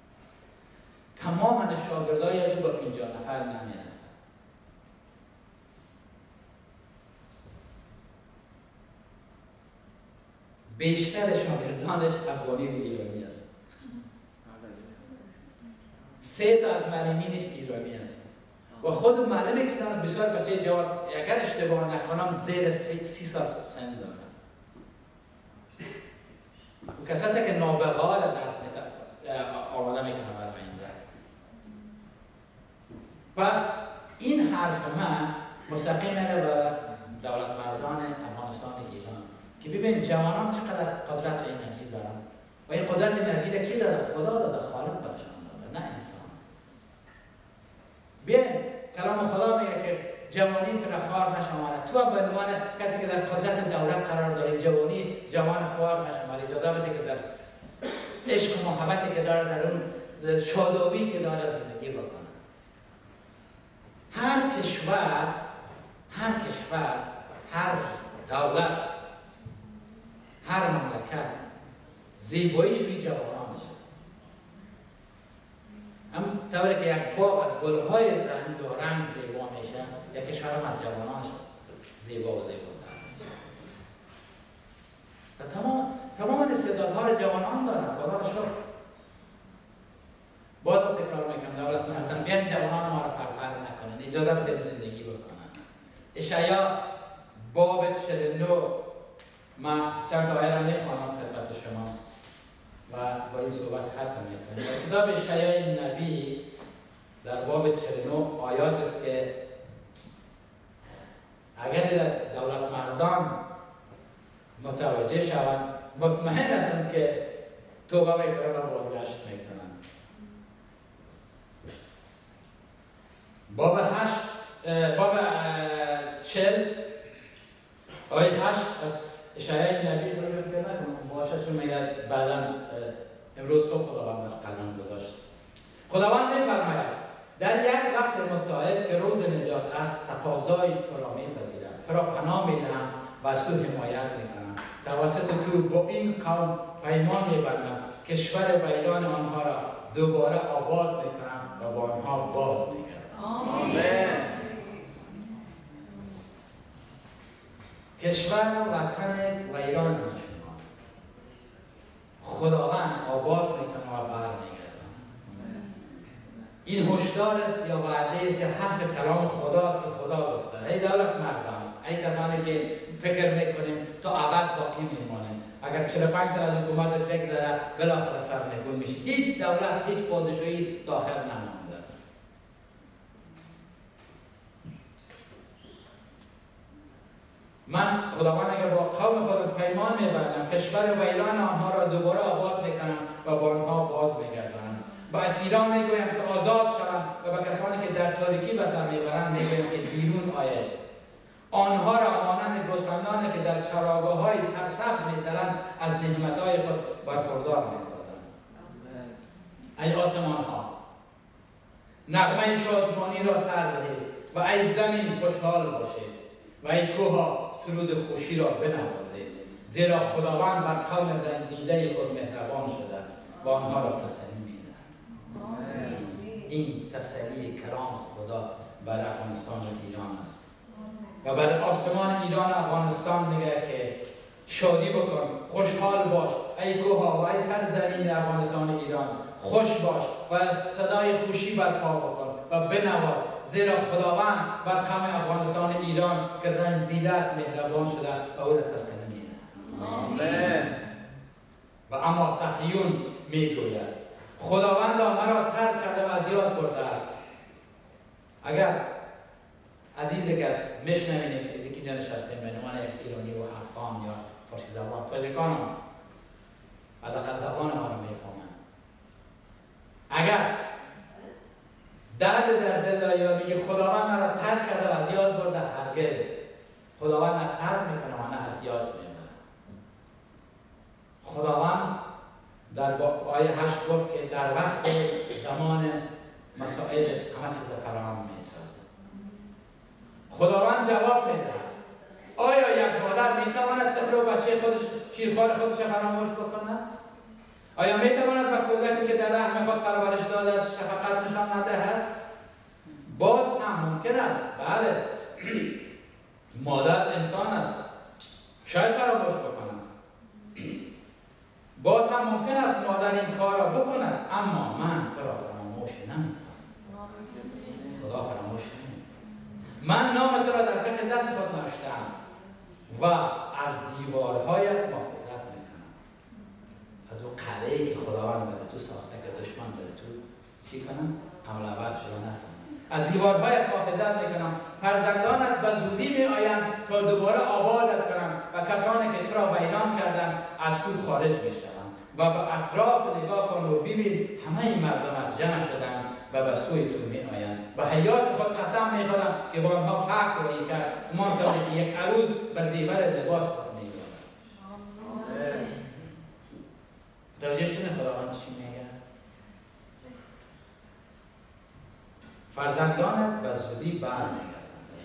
تمام شاگردای از او با پنجاه نفر نمی‌رسند. بیشتر شاگردانش افغانی و ایرانی است. سه تا از معلمینش ایرانی است. و خود معلم کلاس بسیار بچه جوان، اگر اشتباه نکنم زیر سی سال سن دارن. و کسایی که نابغه را درس آماده میکنه برای آینده. پس این حرف من مستقیم میره به دولت مردان افغانستان ایران که ببین جوانان چقدر قدرت و انرژی دارن و این قدرت انرژی را کی داده؟ خدا داده، خالق برشان داده، نه انسان. بیاین کلام خدا میگه که جوانی تو را خوار نشماره. تو به عنوان کسی که در قدرت دولت قرار داره جوانی جوان خوار نشماره. اجازه بده که در عشق و محبتی که داره در اون شادابی که داره زندگی بکنه. هر کشور هر کشور هر دولت هر مملکت زیباییش روی جوانانش است. هم طوری که یک باغ از گل‌های رنگ و رنگ زیبا میشه، یک کشور هم از جوانانش زیبا و زیباتر میشه. و تمام تمام استعدادها را جوانان دارن. خدا را شکر. باز تکرار میکنم دولت مردان بیان جوانان ما را پرپر نکنن، اجازه بدید زندگی بکنن. اشعیا باب چهل و نه من چند تا آیه را میخوانم خدمت شما و با این صحبت ختم میکنیم. کتاب اشعیا نبی در باب چهل و نه آیات است که اگر دولت مردان متوجه شوند مطمئن هستند که توبه میکنن و بازگشت میکنن. باب هشت باب چهل آیه هشت از اشعیا نبی رو بفکر نکنم باشه، چون میگه بعدا امروز صبح خداوند در قلبم گذاشت. خداوند میفرماید در یک وقت مساعد که روز نجات است تقاضای تو را میپذیرم، تو را پناه میدهم و از تو حمایت میکنم. توسط تو با این قوم پیمان میبندم، کشور و ایران آنها را دوباره آباد میکنم و با آنها باز میگردم. آمین. کشور و وطن و ایران شما خداوند آباد میکنه و برمیگردن. این هشدار است یا وعده است یا حرف کلام خداست که خدا گفته. ای دولت مردان، ای کسانی که فکر میکنیم تا ابد باقی میمانیم، اگر چهل و پنج سال از حکومت بگذره بالاخره سرنگون میشه. هیچ دولت هیچ پادشاهی تا آخر نمانده. من خداوند اگر با قوم خودم پیمان میبندم، کشور و ایران آنها را دوباره آباد میکنم و با آنها باز میگردانم. با اسیران میگویم که آزاد شوند و با کسانی که در تاریکی به سر میبرند میگویم که بیرون آید. آنها را مانند گوسفندانی که در چراگاه‌های سرسبز می‌چرند از نعمت‌های خود برخوردار می‌سازند. ای آسمان ها نغمه شادمانی را سر دهید و ای زمین خوشحال باشید و ای کوها سرود خوشی را بنوازید، زیرا خداوند بر قوم رنجیده خود مهربان شده و آنها را تسلی می‌دهد. این تسلی کرام خدا بر افغانستان و ایران است و بر آسمان ایران و افغانستان میگه که شادی بکن، خوشحال باش ای کوها و ای سرزمین افغانستان و ایران، خوش باش و صدای خوشی برپا بکن و بنواز، زیرا خداوند بر قوم افغانستان ایران که رنج دیده است مهربان شده و او را تسلی می‌دهد. آمین. و اما صهیون میگوید خداوند مرا ترک کرده و از یاد برده است. اگر عزیز کس میشنوید از اینکه اینجا نشستیم به عنوان یک ایرانی و افغان یا فارسی زبان، تاجیکان هم حداقل زبان ما را میفهمند. اگر درد در دل داری و میگه خداوند مرا ترک کرده و از یاد برده، هرگز خداوند نه ترک میکنه و نه از یاد میبره. خداوند در آیه هشت گفت که در وقت زمان مسائلش همه چیز فراهم میسازه. خداوند جواب میده. آیا یک مادر میتواند طفل و بچه خودش شیرخوار خودش فراموش بکند؟ آیا میتواند به کودکی که در رحم خود پرورش داده است شفقت نشان ندهد؟ باز هم ممکن است. بله مادر انسان است، شاید فراموش بکند. باز هم ممکن است مادر این کار را بکند، اما من تو را فراموش نمیکنم. خدا فراموش نمیکنه. من نام تو را در کف دست خود نوشتم و از دیوارهایت محافظت میکنم. از اون قلعه‌ای که خداوند برای تو ساخته که دشمن برای تو چی کنم؟ حمله آور شده نکنم. از دیوارهایت محافظت میکنم. فرزندانت به زودی میآیند تا دوباره آبادت کنم و کسانی که تو را ویران کردند از تو خارج میشوند. و به اطراف نگاه کن و ببین همه این مردم جمع شدند و به سوی تو می آیند. به حیات خود قسم می خورم که با آنها فخر خواهی کرد، همانطور که یک عروس به زیور لباس خود می گوید. متوجه شدین خداوند چی میگه؟ فرزندانت به زودی برمیگردند.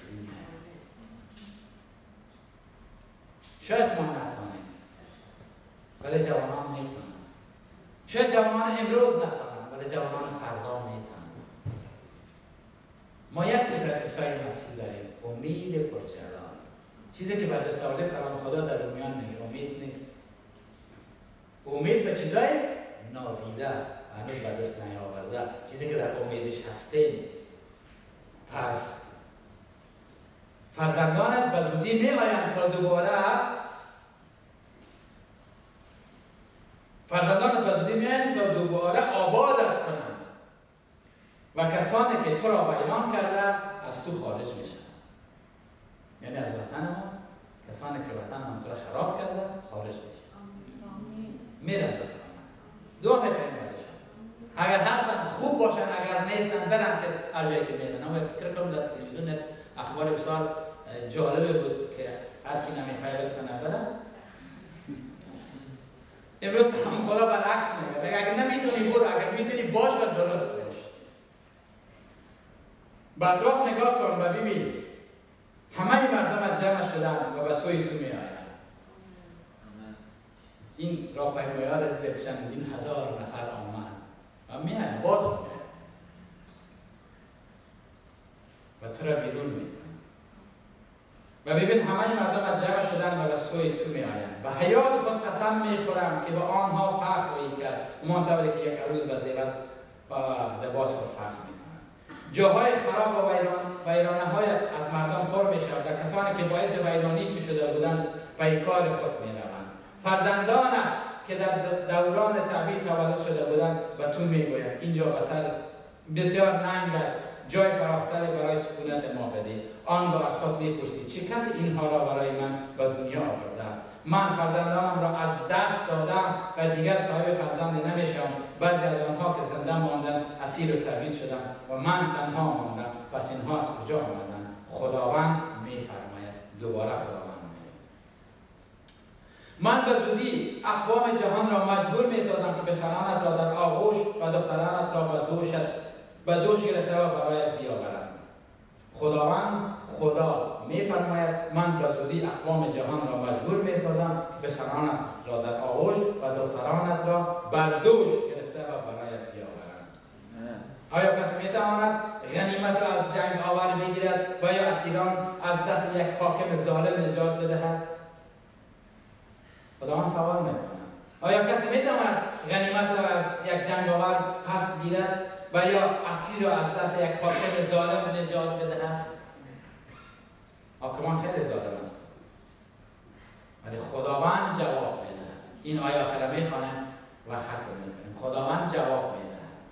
شاید ما نتوانیم ولی جوانان میتونن. شاید جوانان امروز نتوانن ولی جوانان فردا میتونن. ما یک چیز در عیسی مسیح داریم، امید پرجلال. چیزی که به دست آورده کلام خدا در رومیان میگه امید نیست. امید به چیزای نادیده، هنوز به دست نیاورده، چیزی که در امیدش هستیم. پس فرزندانت به زودی میآیند تا دوباره فرزندانت به زودی میآیند تا دوباره آبادت کنند و کسانی که تو را ویران کرده از تو خارج میشن. یعنی از وطن ما کسانی که وطن ما تو را خراب کرده خارج میشن. میرن به سلامت. دعا میکنیم برایشان. اگر هستن خوب باشن، اگر نیستن برن که هر جایی که میرن. اما فکر کنم در تلویزیون اخبار بسیار جالبه بود که هر کی نمیخواد کنه برن. امروز هم خدا برعکس میگه، میگه اگر نمیتونی برو، اگر میتونی باش و درست باش. به اطراف نگاه کن و ببین همه مردم جمع شدن و به سوی تو میآیند. این راهپیمایان را دیده چندین هزار نفر آمد و میآیند، باز میآیند و تو را بیرون میکنند. و ببین همه مردم جمع شدن و به سوی تو میآیند. به حیات خود قسم میخورم که به آنها فخر خواهی کرد، همانطوری که یک عروس به زیور و لباس خود فخر میکنند. جاهای خراب و ویرانه هایت از مردم پر میشود و کسانی که باعث ویرانی تو شده بودند به کار خود میروند. فرزندانت که در دوران تعبیر تولد شده بودند به تو میگویند اینجا بسر بسیار ننگ است، جای فراختری برای سکونت ما بده. آنگاه از خود میپرسید چه کسی اینها را برای من به دنیا آورده است؟ من فرزندانم را از دست دادم و دیگر صاحب فرزندی نمیشم. بعضی از آنها که زنده ماندند اسیر و تعبید شدند و من تنها ماندم. پس اینها از کجا آمدند؟ خداوند میفرماید دوباره خداوند میگه من به زودی اقوام جهان را مجبور میسازم که پسرانت را در آغوش و دخترانت را به دوشت به دوش گرفته و برایت بیاورند. خداوند خدا میفرماید من به زودی اقوام جهان را مجبور میسازم که پسرانت را در آغوش و دخترانت را بر دوش گرفته و برایت بیاورند. آیا کسی میتواند غنیمت را از جنگ آور بگیرد و یا اسیران از دست یک حاکم ظالم نجات بدهد؟ خداوند سوال میکنه آیا کسی میتواند غنیمت را از یک جنگ آور پس گیرد و یا اسیر را از دست یک حاکم ظالم نجات بدهد؟ حاکمان خیلی ظالم است ولی خداوند جواب میدهد. این آیه آخر میخوانم و ختم میکنیم. خداوند جواب میدهد.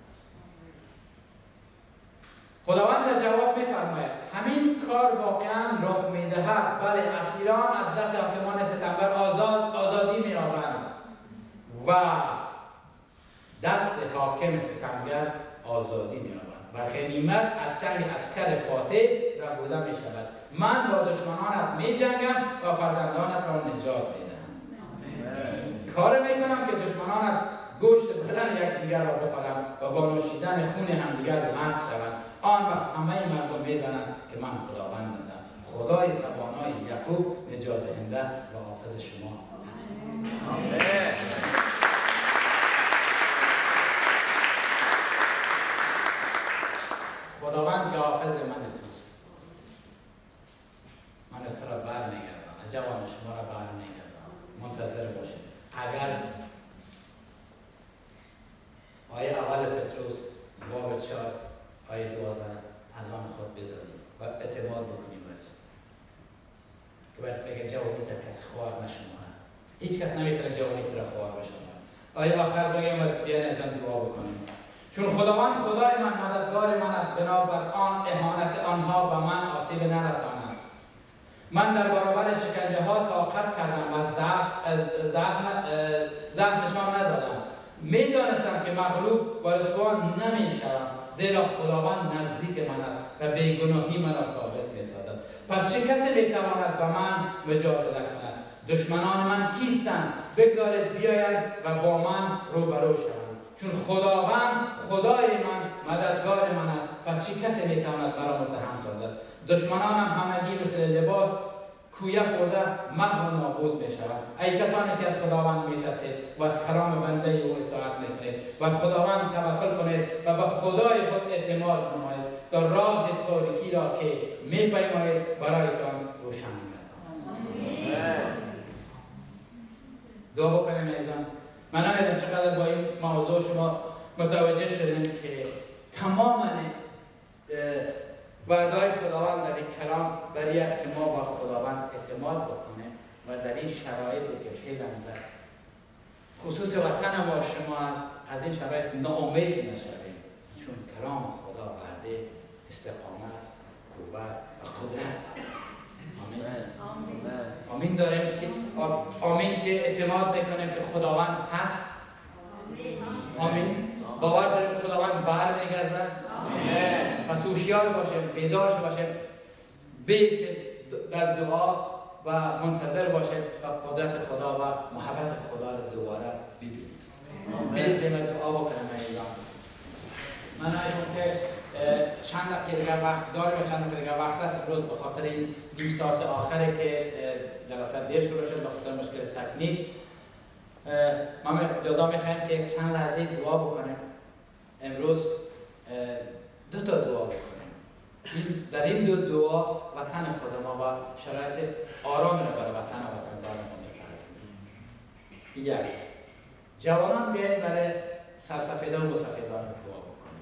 خداوند در جواب میفرماید همین کار واقعا رخ میدهد. بله اسیران از دست حاکمان ستمبر آزاد آزادی مییابند و دست حاکم ستمگر آزادی مییابند و غنیمت از جنگ عسکر فاتح ربوده می شود. من با دشمنانت می جنگم و فرزندانت را نجات میدهم. کار میکنم که دشمنانت گوشت بدن یکدیگر را بخورند و با نوشیدن خون همدیگر مست شوند. آن وقت همه مردم میدانند که من خداوند هستم، خدای توانای یعقوب، نجات دهنده و حافظ شما هستم. خداوند که حافظ من توست، من تو را بر میگردم، جوان شما را بر میگردم. منتظر باشید. اگر آیه اول پتروس باب چهار آیه دوازده از آن خود بدانید و اعتماد بکنید برش که باید بگه جوانی در کسی خوار نشماره. هیچ کس نمیتونه جوانی تو را خوار بشماره. آیه آخر بگیم بیان از آن دعا بکنیم. چون خداوند خدای من مددگار من است، بنابر آن اهانت آنها به من آسیب نرساند. من در برابر شکنجه ها طاقت کردم و ضعف ضعف نشان ندادم. میدانستم که مغلوب و رسوا نمیشوم، زیرا خداوند نزدیک من است و بیگناهی مرا ثابت میسازد. پس چه کسی میتواند به من مجادله کند؟ دشمنان من کیستند؟ بگذارید بیاید و با من روبرو شوند. چون خداوند خدای من مددگار من است، پس چه کسی میتواند مرا متهم سازد؟ دشمنانم همگی مثل لباس کویه خورده محو و نابود میشوند. ای کسانی که از خداوند میترسید و از کلام بنده او اطاعت میکنید و خداوند توکل کنید و به خدای خود اعتماد نمایید، در راه تاریکی را که میپیمایید برایتان روشن می‌گردد. دعا بکنیم ایزان. من نمیدونم چقدر با این موضوع شما متوجه شدیم که تمام وعده‌های خداوند در این کلام برای است که ما با خداوند اعتماد بکنیم و در این شرایطی که فعلا در خصوص وطن ما شما است از این شرایط ناامید نشویم، چون کلام خدا وعده استقامت، قوت و قدرت. آمین. آمین داریم که آمین که اعتماد میکنیم که خداوند هست. آمین. باور داریم خداوند بر میگرده. پس هوشیار باشیم، بیدار باشیم، بیستیم در دعا و منتظر باشیم و قدرت خدا و محبت خدا را دوباره ببینیم. بیستیم و دعا بکنیم ایران. من ایران که چند دقیقه دیگر وقت داریم و چند دقیقه دیگر وقت است. امروز به خاطر این نیم ساعت آخری که جلسه دیر شروع شد به خاطر مشکل تکنیک، ما اجازه میخوایم که چند لحظه دعا بکنیم. امروز دو تا دعا بکنیم. این در این دو دعا وطن خود ما و شرایط آرام را برای وطن و وطندار ما می‌کنیم. یک، جوانان بیاین برای سرسفیدان و سفیدان دعا بکنیم.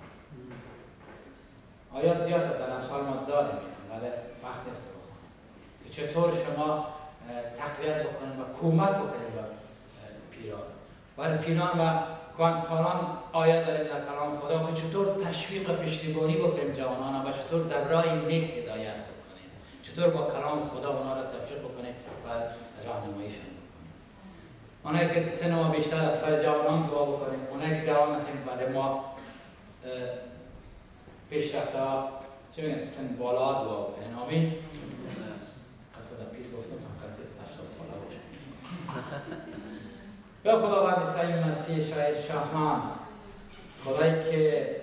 آیات زیاد از در امثال ما داریم ولی وقت نیست بخونیم که چطور شما تقویت بکنید و کمک بکنید به پیران. برای پیران و کانسالان آیه داریم در کلام خدا که چطور تشویق و پشتیبانی بکنیم جوانان و چطور در راه نیک هدایت بکنیم، چطور با کلام خدا اونا را تشویق بکنیم و راهنماییشون بکنیم. اونایی که سن ما بیشتر است برای جوانان دعا بکنیم، اونایی که جوان هستیم برای ما پیشرفته ها چه میگن سن بالا دعا بکنیم. آمین. به خداوند عیسی مسیح شاید شاهان، خدایی که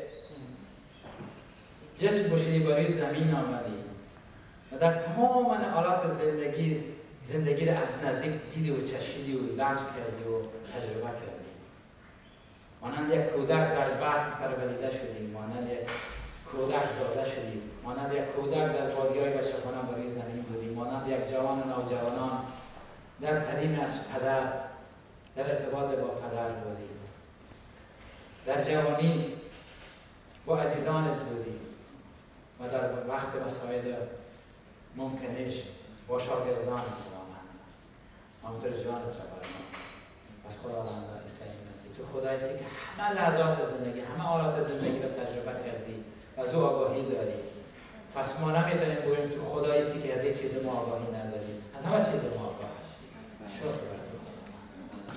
جسم بشری بروی زمین آمدی و در تمام آلات زندگی زندگی را از نزدیک دیدی و چشیدی و لمس کردی و تجربه کردی. مانند یک کودک در بطن پروریده شدی، مانند یک کودک زاده شدی، مانند یک کودک در بازی‌های بچگانه بروی زمین بودی، مانند یک جوان و نوجوانان در تعلیم از پدر، در ارتباط با پدر بودی، در جوانی با عزیزانت بودی و در وقت مساعد ممکنش با شاگردانت آمد. همونطور جانت را برمان. پس خداوند عیسی مسیح، تو خدایی هستی که همه لحظات زندگی، همه حالات زندگی را تجربه کردی و از او آگاهی داری. پس ما نمیتونیم بگوییم تو خدایی هستی که از یک چیز ما آگاهی نداری. از همه چیز ما آگاه هستی. شکر بر تو خداوند.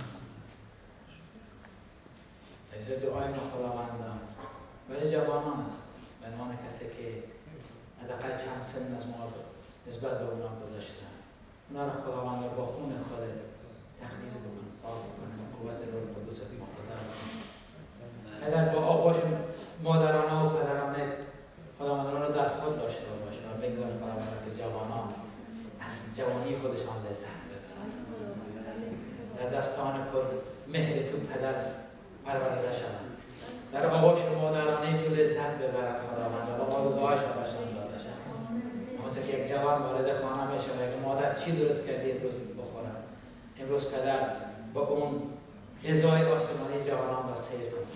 عزیز دعای ما خداوندم برای جوانان است. به عنوان کسی که حداقل چند سن از ما نسبت به اونا گذاشتن. اونا را خداوند با خون خودت تقدیس بکن، پاک کن، قوت روح القدس رو محافظت کن. پدر با آغوش مادرانه و پدرانه خداوند اونا را در خود داشته باش و بگذار خداوند که جوانان از جوانی خودشان لذت ببرن. در دستان پر مهر تو پدر پرورده شوند. در آغوش مادرانه تو لذت ببرن خداوند و آرزوهایشان برشان داده شوند. همونطور که یک جوان وارد خانه میشه و یک مادر چی درست کردی امروز بخورم، امروز پدر با اون غذای آسمانی جوانان را سیر کن.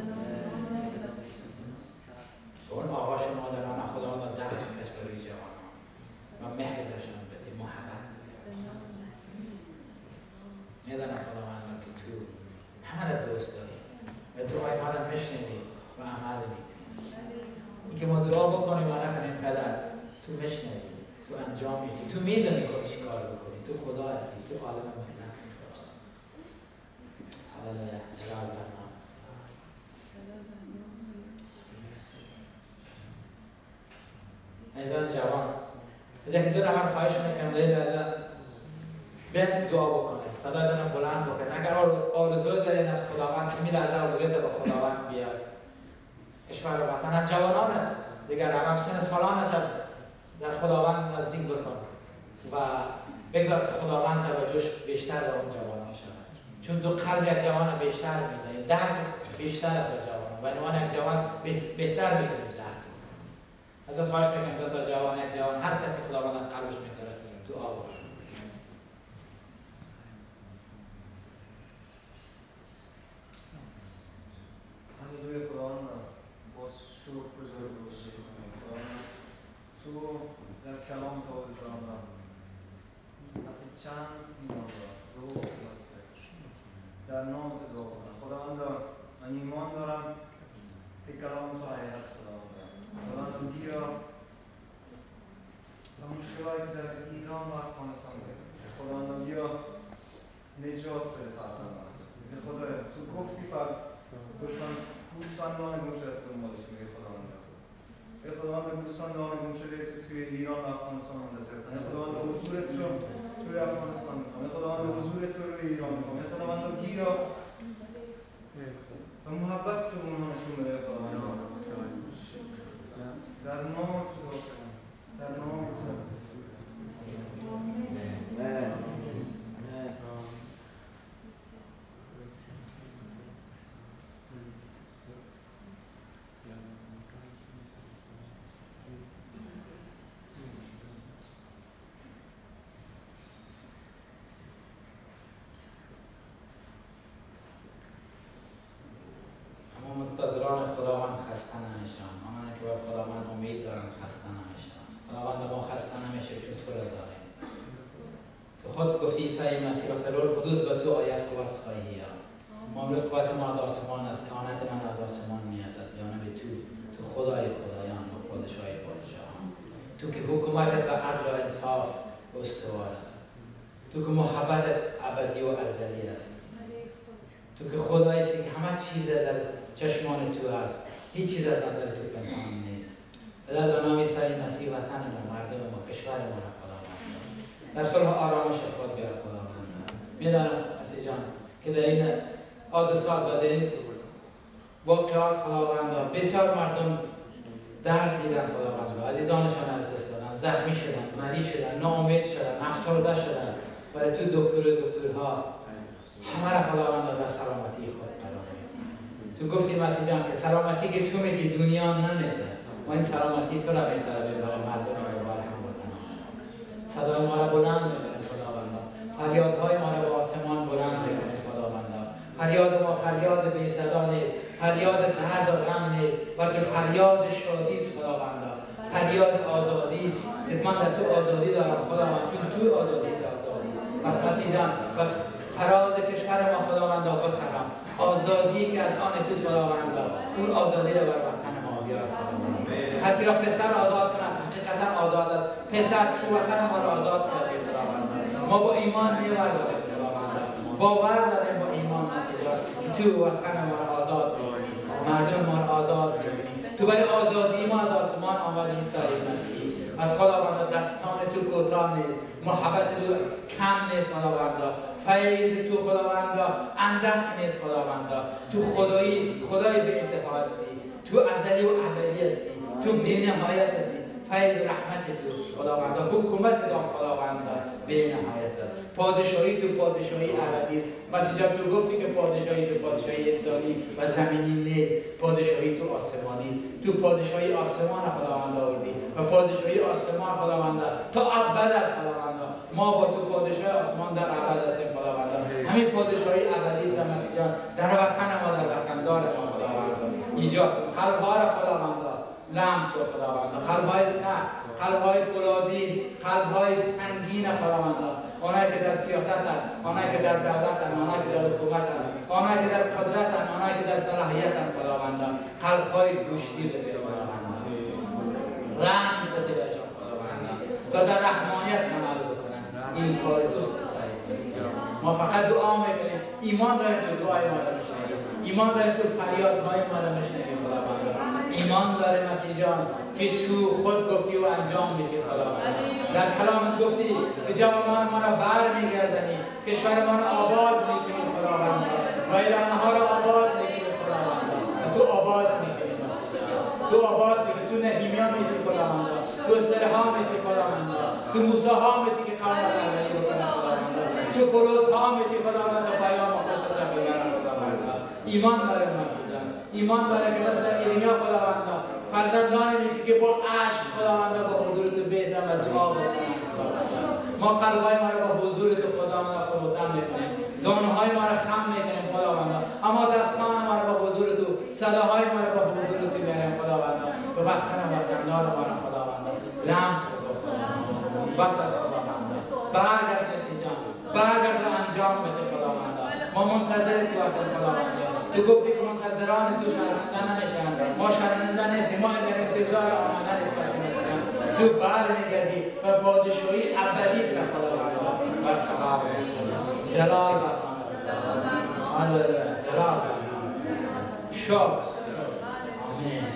اون آغوش مادرانه خداوند دست بکش بروی جوانان و مهر درشان بده، محبت بده. میدانم خداوند که تو همه را دوست داری و دعای ما را میشنوی و عمل میکنی. اینکه ما دعا بکنیم و نکنیم پدر، تو میشنوی، تو انجام میدی، تو میدونی خود چی کار بکنی، تو خدا هستی، تو عالم محنت میکنی. هللویا، جلال بر نام. عزیزان جوان، از اینکه دو نفر خواهش میکنم در این لحظه بیاید دعا بکنید، صدایتان بلند بکنید. اگر آرزوی دارین از خداوند که می لحظه آرزویت با خداوند بیاد. کشور و وطن جوانان دیگر هم سن سالانت در خداوند نزدیک بکن و بگذار که خداوند توجهش بیشتر به اون جوانان شود. چون دو قلب یک جوان بیشتر میده، درد بیشتر از جوان و عنوان یک جوان بهتر میکنه درد. ازت خواهش میکنم دو تا جوان، یک جوان، هر کسی خداوند قلبش میذاره دعا بکن. هللویا خداوند، با شکر بزرگ باشی خداوند. تو در کلام تو خداوند وقتی چند ایمان دار دو واسه در نام تو دعا کنم خداوند. من ایمان دارم که کلام تو حقیقت خداوند. خداوند بیا و مشکلاتی که در ایران و افغانستان داریم خداوند بیا نجات بده فرزندان. خدایا تو گفتی فرد گوسفند گوسفندان گوشه دنبالش میگه خداوند. ای خداوند گوسفندان گوشه تو توی ایران و افغانستان منتظر کن. ای خداوند حضورت رو توی افغانستان میخوام. ای خداوند حضورت رو روی ایران میخوام. ای خداوند بیا و محبت تو اونها نشون بده خداوند. در نام تو دعا کنم. در نام تو. منتظران خداوند خسته نمیشن. آنانی که به خداوند امید دارن خسته نمیشن. خداوند ما خسته نمیشه چون تو را داریم. تو خود گفتی عیسی مسیح وقتی روح القدس به تو آید قوت خواهی یافت. ما امروز قوت ما از آسمان است، اعانت من از آسمان میاد از جانب تو. تو خدای خدایان و پادشاهی پادشاهان. تو که حکومت به عدل و انصاف استوار است. تو که محبت ابدی و ازلی است. تو که خدایی هستی که همه چیز در چشمان تو هست، هیچ چیز از نظر تو پنهان نیست. پدر به نام عیسی مسیح وطن ما، مردم ما، کشور ما را خداوند در صلح و آرامش خود بیار خداوند. میدانم عزیز جان که در این حادثات و در این واقعات خداوندا بسیار مردم درد دیدن خداوندا، عزیزانشان از دست دادن، زخمی شدن، مریض شدن، ناامید شدن، افسرده شدن، برای تو دکتر دکترها همه را خداوندا در سلامتی خود قرار میدی. تو گفتی مسیح جان که سلامتی که تو میدی دنیا نمیده و این سلامتی تو را میطلبه برای مردم رو هموطنان. صدای ما را بلند میکنید خداوندا، فریادهای ما را به آسمان بلند میکنید خداوندا. فریاد ما فریاد بی صدا نیست، فریاد درد و غم نیست، بلکه فریاد شادی است خداوندا، فریاد آزادی است. من در تو آزادی دارم خداوند، چون تو آزادی داری. پس مسیح جان و فراز کشور ما خداوندا بخرم، آزادی که از آن توست خداوندا، اون آزادی را بر وطن ما بیار خداوند. هر کی را پسر آزاد کند حقیقتا آزاد است. پسر تو وطن ما را آزاد کردی خداوندا. ما با ایمان می‌برداریم خداوندا، باور داریم با ایمان مسیح جان که تو وطن ما را آزاد می‌کنی، مردم ما را آزاد می‌کنی. تو برای آزادی ما از آسمان آمدی عیسی مسیح. از خداوندا دستان تو کوتاه نیست، محبت تو کم نیست خداوندا، فیض تو خداوندا اندک نیست خداوندا. تو خدایی خدای به انتها هستی، تو ازلی و ابدی هستی، تو بی‌نهایت هستی. فیض رحمت تو خداوندا، حکومت تو خداوندا بی‌نهایت است. پادشاهی تو پادشاهی ابدی است. مسیح جان تو گفتی که پادشاهی تو پادشاهی انسانی و زمینی نیست، پادشاهی تو آسمانی است. تو پادشاهی آسمان خداوند آوردی و پادشاهی آسمان خداوند تا ابد است خداوند. ما با تو پادشاهی آسمان در ابد هستیم خداوند. همین پادشاهی ابدی در مسیح جان در وطن ما، در وطندار ما خداوند ایجاد کن. قلب‌ها را خداوند لمس کن خداوند، قلب‌های سخت، قلب‌های فولادین، قلب‌های سنگین خداوند، آنهایی که در سیاستند، آنهایی که در دولتند، آنهایی که در حکومتند، آنهایی که در قدرتند، آنهایی که در صلاحیتند خداوند، قلب‌های گوشتی بده خداوند، رحم بده برشان خداوند تا در رحمانیت عمل بکنند. این کار توست عیسی. ما فقط دعا میکنیم، ایمان داریم تو دعای ما را میشنوی، ایمان داریم تو فریادهای ما را میشنوی خداوند، ایمان داریم مسیح جان که تو خود گفتی و انجام میدی خداوند. در کلام گفتی که جوانان ما را بر میگردانی، کشور ما را آباد میکنی خداوند، ویرانه ها را آباد میکنی خداوند و تو آباد میکنی مسیح جان، تو آباد میکنی. تو نهیمیا میدی خداوند، تو استرها میدی خداوند، تو موسی ها میدی که قوم را رهبری بکنه خداوند، تو پولس ها میدی خداوند تا پیام خوش را بگیرن خداوند. ایمان داره مسیح جان، ایمان داره که مثل ایرمیا خداوند فرزندانی میدی که با عشق خداوند با حضور تو بیزن و دعا بکنن خداوند. ما قلبای ما را با حضور تو خداوند فروتن میکنیم، زانوهای ما را خم میکنیم خداوند، اما دستان ما را با حضور تو، صداهای ما را با حضور تو میاریم خداوند. به وطن و وطندار ما را خداوند لمس کن خداوند. بس از خداوند برگرد مسیح جان، برگرد و انجام بده خداوند. ما منتظر تو هستیم خداوند. تو گفتی که منتظران تو شرمنده نمیشن، ما شرمنده نیستیم، ما در انتظار آمدن تو هستیم مسیح جان. تو برمیگردی و پادشاهی ابدی را خداوند برقرار می‌کنی. جلال بر نام خداوند، جلال بر نام شکر. آمین.